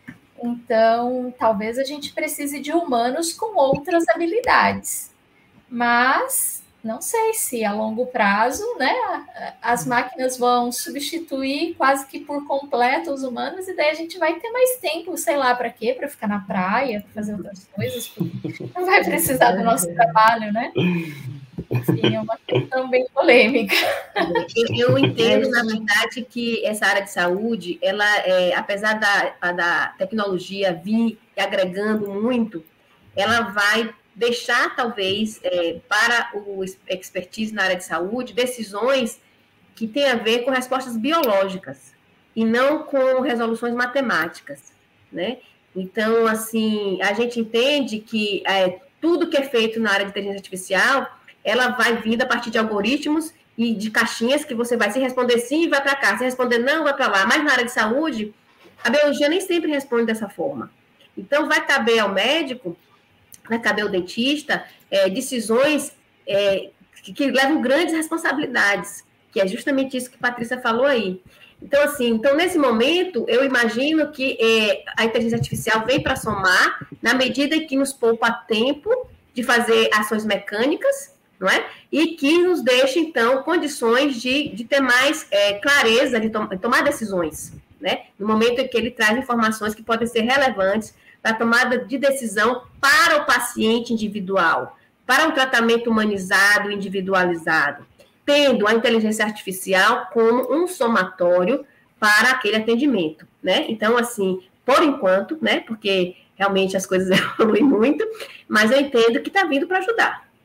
Então, talvez a gente precise de humanos com outras habilidades, mas não sei se a longo prazo, né, as máquinas vão substituir quase que por completo os humanos, e daí a gente vai ter mais tempo, sei lá para quê, para ficar na praia, para fazer outras coisas, não vai precisar do nosso trabalho, né? Sim, é uma questão bem polêmica. Eu, eu entendo, na verdade, que essa área de saúde, ela, é, apesar da, da tecnologia vir agregando muito, ela vai deixar, talvez, é, para o expertise na área de saúde, decisões que têm a ver com respostas biológicas e não com resoluções matemáticas, né? Então, assim, a gente entende que é, tudo que é feito na área de inteligência artificial, ela vai vir a partir de algoritmos e de caixinhas que você vai se responder sim e vai para cá, se responder não, vai para lá. Mas na área de saúde, a biologia nem sempre responde dessa forma. Então, vai caber ao médico, vai caber ao dentista, é, decisões é, que, que levam grandes responsabilidades, que é justamente isso que a Patrícia falou aí. Então, assim, então, nesse momento, eu imagino que é, a inteligência artificial vem para somar, na medida em que nos poupa tempo de fazer ações mecânicas, não é? E que nos deixa, então, condições de, de ter mais é, clareza de, tom, de tomar decisões, né? No momento em que ele traz informações que podem ser relevantes para a tomada de decisão para o paciente individual, para um tratamento humanizado, individualizado, tendo a inteligência artificial como um somatório para aquele atendimento, né? Então, assim, por enquanto, né? Porque realmente as coisas evoluem muito, mas eu entendo que está vindo para ajudar.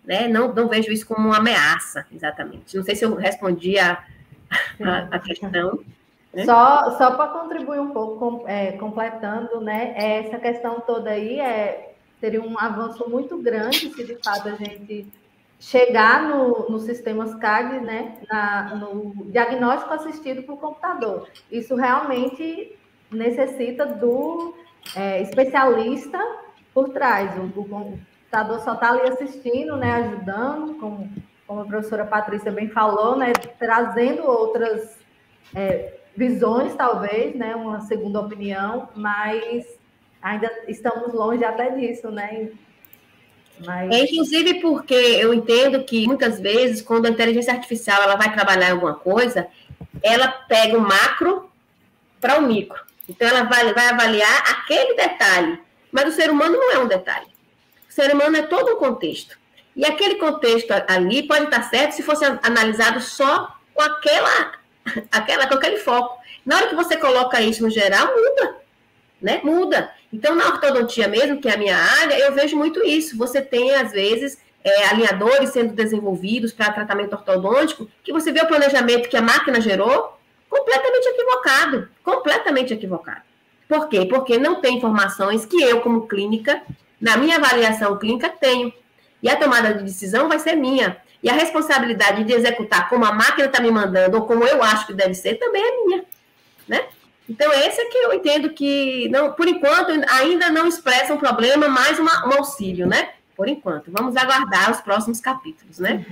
né? Não, não vejo isso como uma ameaça, exatamente. Não sei se eu respondi a, a, a questão. Né? Só, só para contribuir um pouco, com, é, completando, né? Essa questão toda aí é, seria um avanço muito grande se de fato a gente chegar no, no sistemas C A D, né? Na, no diagnóstico assistido por computador. Isso realmente necessita do é, especialista por trás. O, o computador só está ali assistindo, né? Ajudando, como, como a professora Patrícia bem falou, né? Trazendo outras é, visões, talvez, né? Uma segunda opinião, mas ainda estamos longe até disso, né? Mas... É, inclusive porque eu entendo que muitas vezes, quando a inteligência artificial ela vai trabalhar em alguma coisa, ela pega o macro para o micro. Então, ela vai, vai avaliar aquele detalhe. Mas o ser humano não é um detalhe. O ser humano é todo um contexto. E aquele contexto ali pode estar certo se fosse analisado só com aquela, aquela, com aquele foco. Na hora que você coloca isso no geral, muda. Né? Muda. Então, na ortodontia mesmo, que é a minha área, eu vejo muito isso. Você tem, às vezes, é, alinhadores sendo desenvolvidos para tratamento ortodôntico, que você vê o planejamento que a máquina gerou, completamente equivocado. Completamente equivocado. Por quê? Porque não tem informações que eu, como clínica, na minha avaliação clínica, tenho. E a tomada de decisão vai ser minha. E a responsabilidade de executar como a máquina está me mandando, ou como eu acho que deve ser, também é minha. Né? Então, esse é que eu entendo que, não, por enquanto, ainda não expressa um problema, mais uma, um auxílio, né? Por enquanto. Vamos aguardar os próximos capítulos, né?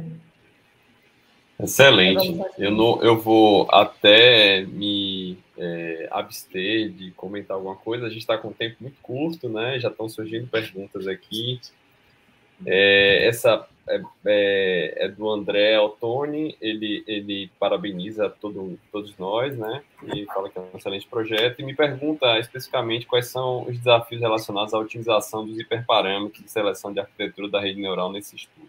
Excelente. Eu, não, eu vou até me é, abster de comentar alguma coisa. A gente está com um tempo muito curto, né? Já estão surgindo perguntas aqui. É, essa é, é, é do André Altoni, ele, ele parabeniza todo, todos nós, né? E fala que é um excelente projeto, e me pergunta especificamente quais são os desafios relacionados à otimização dos hiperparâmetros de seleção de arquitetura da rede neural nesse estudo.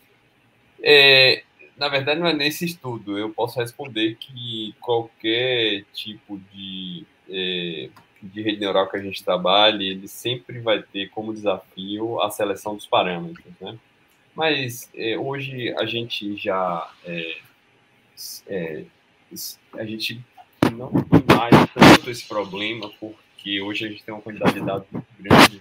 É, na verdade, não é nesse estudo. Eu posso responder que qualquer tipo de... É, de rede neural que a gente trabalhe, ele sempre vai ter como desafio a seleção dos parâmetros, né? Mas é, hoje a gente já é, é, a gente não tem mais tanto esse problema, porque hoje a gente tem uma quantidade de dados muito grande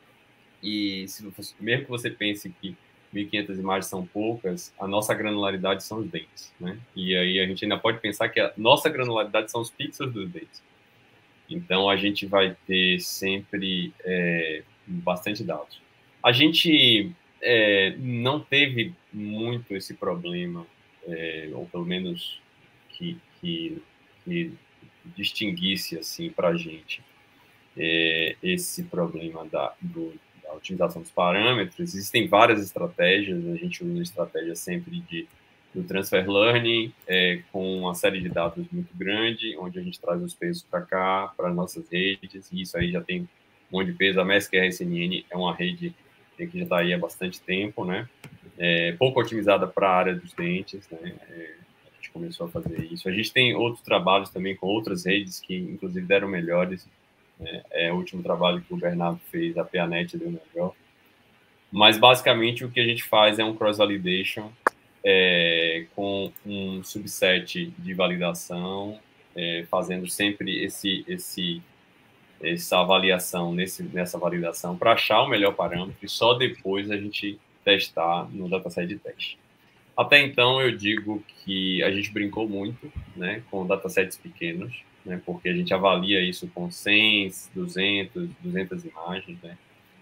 e se você, mesmo que você pense que mil e quinhentas imagens são poucas, a nossa granularidade são os dentes, né? E aí a gente ainda pode pensar que a nossa granularidade são os pixels dos dentes. Então, a gente vai ter sempre é, bastante dados. A gente é, não teve muito esse problema, é, ou pelo menos que, que, que distinguisse assim, para a gente é, esse problema da, do, da otimização dos parâmetros. Existem várias estratégias, a gente usa estratégia sempre de do transfer learning, é, com uma série de dados muito grande, onde a gente traz os pesos para cá, para nossas redes, e isso aí já tem um monte de peso. A M E S C R S N N é uma rede que já está aí há bastante tempo, né? É, pouco otimizada para a área dos dentes, né? É, a gente começou a fazer isso. A gente tem outros trabalhos também com outras redes que, inclusive, deram melhores. Né? É, o último trabalho que o Bernardo fez, a PeaNet, deu melhor. Mas, basicamente, o que a gente faz é um cross-validation, É, com um subset de validação, é, fazendo sempre esse, esse, essa avaliação, nesse, nessa validação, para achar o melhor parâmetro e só depois a gente testar no dataset de teste. Até então, eu digo que a gente brincou muito, né, com datasets pequenos, né, porque a gente avalia isso com cem, duzentas, duzentas imagens, né,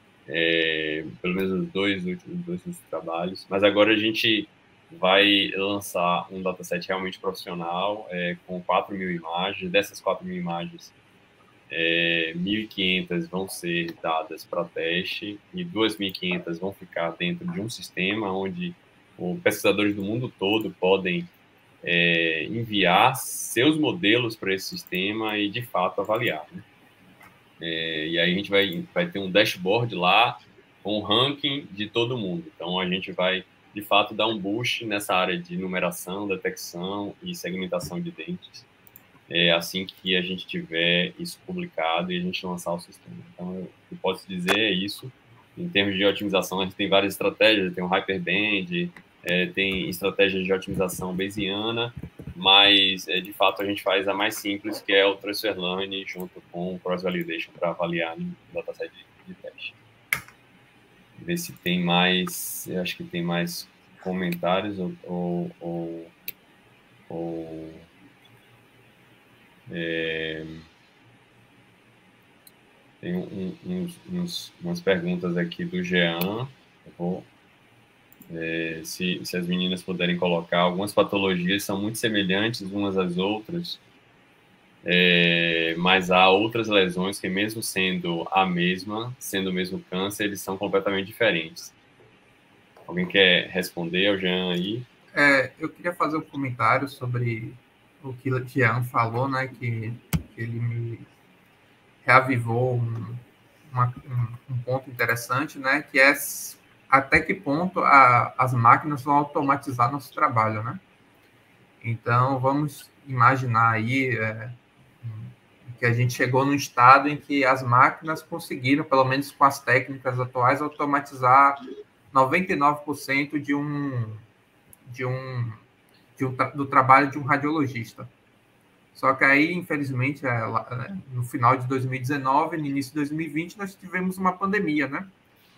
é, pelo menos os dois últimos dois últimos trabalhos, mas agora a gente vai lançar um dataset realmente profissional, é, com quatro mil imagens. Dessas quatro mil imagens, é, mil e quinhentas vão ser dadas para teste e duas mil e quinhentas vão ficar dentro de um sistema onde os pesquisadores do mundo todo podem é, enviar seus modelos para esse sistema e, de fato, avaliar. Né? É, e aí a gente vai, vai ter um dashboard lá com o ranking de todo mundo. Então, a gente vai de fato, dar um boost nessa área de numeração, detecção e segmentação de dentes, é, assim que a gente tiver isso publicado e a gente lançar o sistema. Então, eu, eu posso dizer é isso. em termos de otimização, a gente tem várias estratégias, tem o Hyperband, é, tem estratégias de otimização bayesiana, mas, é, de fato, a gente faz a mais simples, que é o Transfer Learning junto com o Cross Validation para avaliar no dataset de, de teste. Ver se tem mais, eu acho que tem mais comentários ou... ou, ou, ou é, tem um, uns, uns, umas perguntas aqui do Jean. Eu vou, é, se, se as meninas puderem colocar, algumas patologias são muito semelhantes umas às outras, é, mas há outras lesões que, mesmo sendo a mesma, sendo o mesmo câncer, eles são completamente diferentes. Alguém quer responder ao Jean aí? É, eu queria fazer um comentário sobre o que o Jean falou, né, que, que ele me reavivou um, uma, um, um ponto interessante, né, que é até que ponto a, as máquinas vão automatizar nosso trabalho, né? Então, vamos imaginar aí é, que a gente chegou num estado em que as máquinas conseguiram, pelo menos com as técnicas atuais, automatizar noventa e nove por cento de um, de um, de um do trabalho de um radiologista. Só que aí, infelizmente, no final de dois mil e dezenove, no início de dois mil e vinte, nós tivemos uma pandemia, né?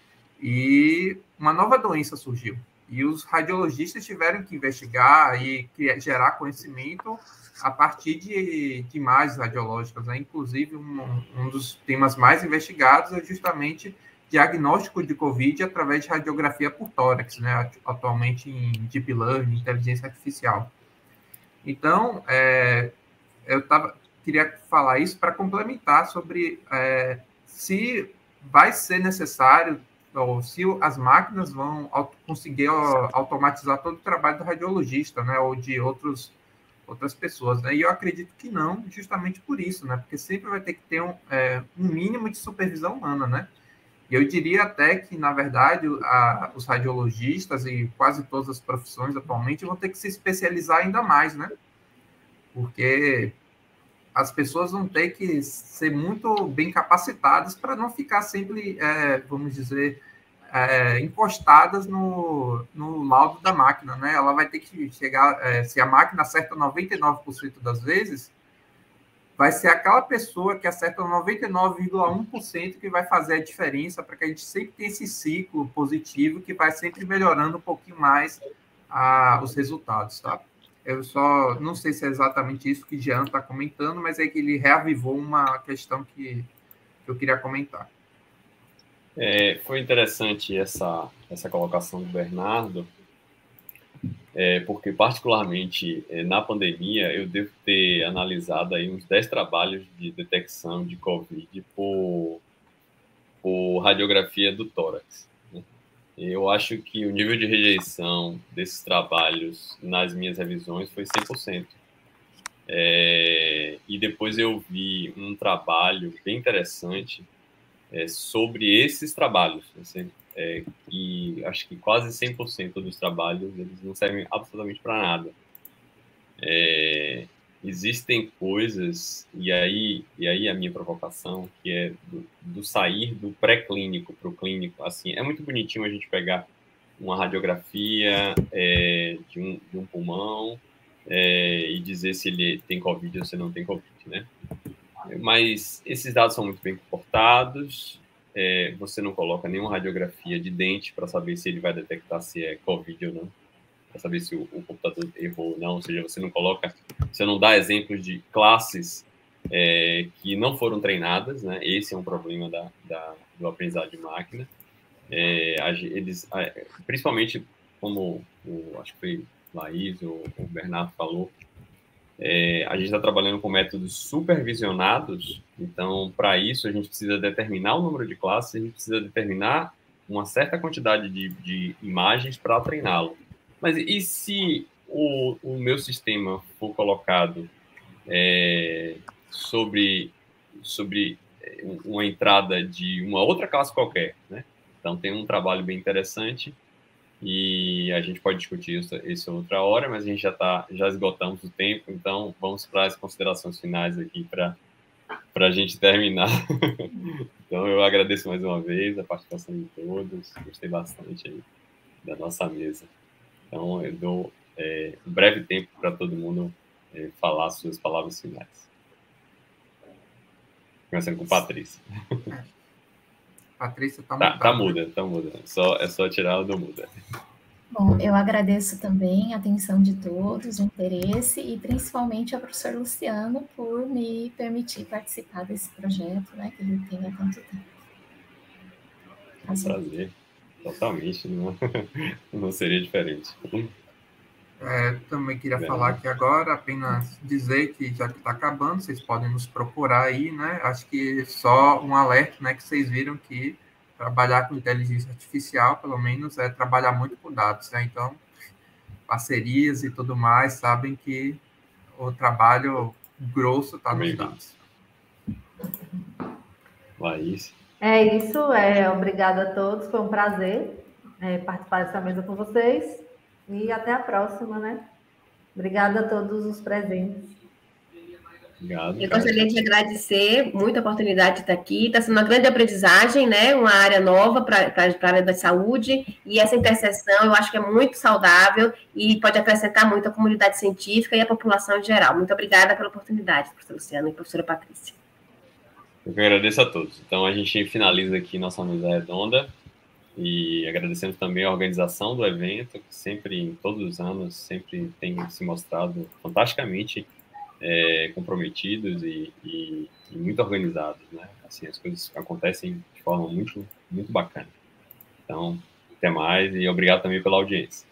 E uma nova doença surgiu. E os radiologistas tiveram que investigar e gerar conhecimento a partir de, de imagens radiológicas, né? Inclusive, um, um dos temas mais investigados é justamente diagnóstico de Covid através de radiografia por tórax, né? Atualmente em Deep Learning, inteligência artificial. Então, é, eu tava, queria falar isso para complementar sobre é, se vai ser necessário, ou se as máquinas vão conseguir automatizar todo o trabalho do radiologista, né, ou de outros, outras pessoas, né? E eu acredito que não, justamente por isso, né? Porque sempre vai ter que ter um, é, um mínimo de supervisão humana, né? E eu diria até que, na verdade, a, os radiologistas e quase todas as profissões atualmente vão ter que se especializar ainda mais, né? Porque as pessoas vão ter que ser muito bem capacitadas para não ficar sempre, é, vamos dizer, é, encostadas no, no laudo da máquina, né? Ela vai ter que chegar, é, se a máquina acerta noventa e nove por cento das vezes, vai ser aquela pessoa que acerta noventa e nove vírgula um por cento que vai fazer a diferença para que a gente sempre tenha esse ciclo positivo que vai sempre melhorando um pouquinho mais a, os resultados, tá? Eu só não sei se é exatamente isso que Jean está comentando, mas é que ele reavivou uma questão que, que eu queria comentar. É, foi interessante essa, essa colocação do Bernardo, é, porque, particularmente, é, na pandemia, eu devo ter analisado aí uns dez trabalhos de detecção de Covid por, por radiografia do tórax. Né? Eu acho que o nível de rejeição desses trabalhos nas minhas revisões foi cem por cento. É, e depois eu vi um trabalho bem interessante é, sobre esses trabalhos, assim, é, e acho que quase cem por cento dos trabalhos eles não servem absolutamente para nada. É, existem coisas, e aí, e aí a minha provocação, que é do, do sair do pré-clínico para o clínico. Assim, é muito bonitinho a gente pegar uma radiografia é, de, um, de um pulmão é, e dizer se ele tem Covid ou se não tem Covid, né? Mas esses dados são muito bem comportados, é, você não coloca nenhuma radiografia de dente para saber se ele vai detectar se é Covid ou não, para saber se o, o computador errou ou não, ou seja, você não coloca, você não dá exemplos de classes é, que não foram treinadas, né? Esse é um problema da, da, do aprendizado de máquina. É, eles, principalmente, como o, acho que foi Laís ou o Bernardo falou, É, a gente está trabalhando com métodos supervisionados, então, para isso, a gente precisa determinar o número de classes, a gente precisa determinar uma certa quantidade de, de imagens para treiná-lo. Mas e se o, o meu sistema for colocado é, sobre, sobre uma entrada de uma outra classe qualquer, né? Então, tem um trabalho bem interessante e a gente pode discutir isso, isso outra hora, mas a gente já tá, já esgotamos o tempo, então vamos para as considerações finais aqui para para a gente terminar. Então, eu agradeço mais uma vez a participação de todos. Gostei bastante aí da nossa mesa. Então, eu dou é, um breve tempo para todo mundo é, falar suas palavras finais. Começando com Patrícia. É. Patrícia está tá, tá muda, tá muda. Só, é só tirar ela do muda. Bom, eu agradeço também a atenção de todos, o interesse e principalmente ao professor Luciano por me permitir participar desse projeto, né, que ele tem há tanto tempo. É um prazer, totalmente, não, não seria diferente. É, também queria é. falar aqui agora, apenas dizer que já que está acabando, vocês podem nos procurar aí, né? Acho que só um alerta, né, que vocês viram que trabalhar com inteligência artificial, pelo menos, é trabalhar muito com dados, né? Então, parcerias e tudo mais, sabem que o trabalho grosso está nos dados. Laís. É isso, é, obrigada a todos, foi um prazer é, participar dessa mesa com vocês e até a próxima, né? Obrigada a todos os presentes. Obrigado, eu gostaria de agradecer muito a oportunidade de estar aqui. Está sendo uma grande aprendizagem, né? Uma área nova para a área da saúde, e essa interseção eu acho que é muito saudável e pode acrescentar muito à comunidade científica e à população em geral. Muito obrigada pela oportunidade, professor Luciano e professora Patrícia. Eu que agradeço a todos. Então, a gente finaliza aqui nossa mesa redonda e agradecemos também a organização do evento, que sempre, em todos os anos, sempre tem se mostrado fantasticamente É, comprometidos e, e, e muito organizados, né? Assim, as coisas acontecem de forma muito, muito bacana. Então, até mais e obrigado também pela audiência.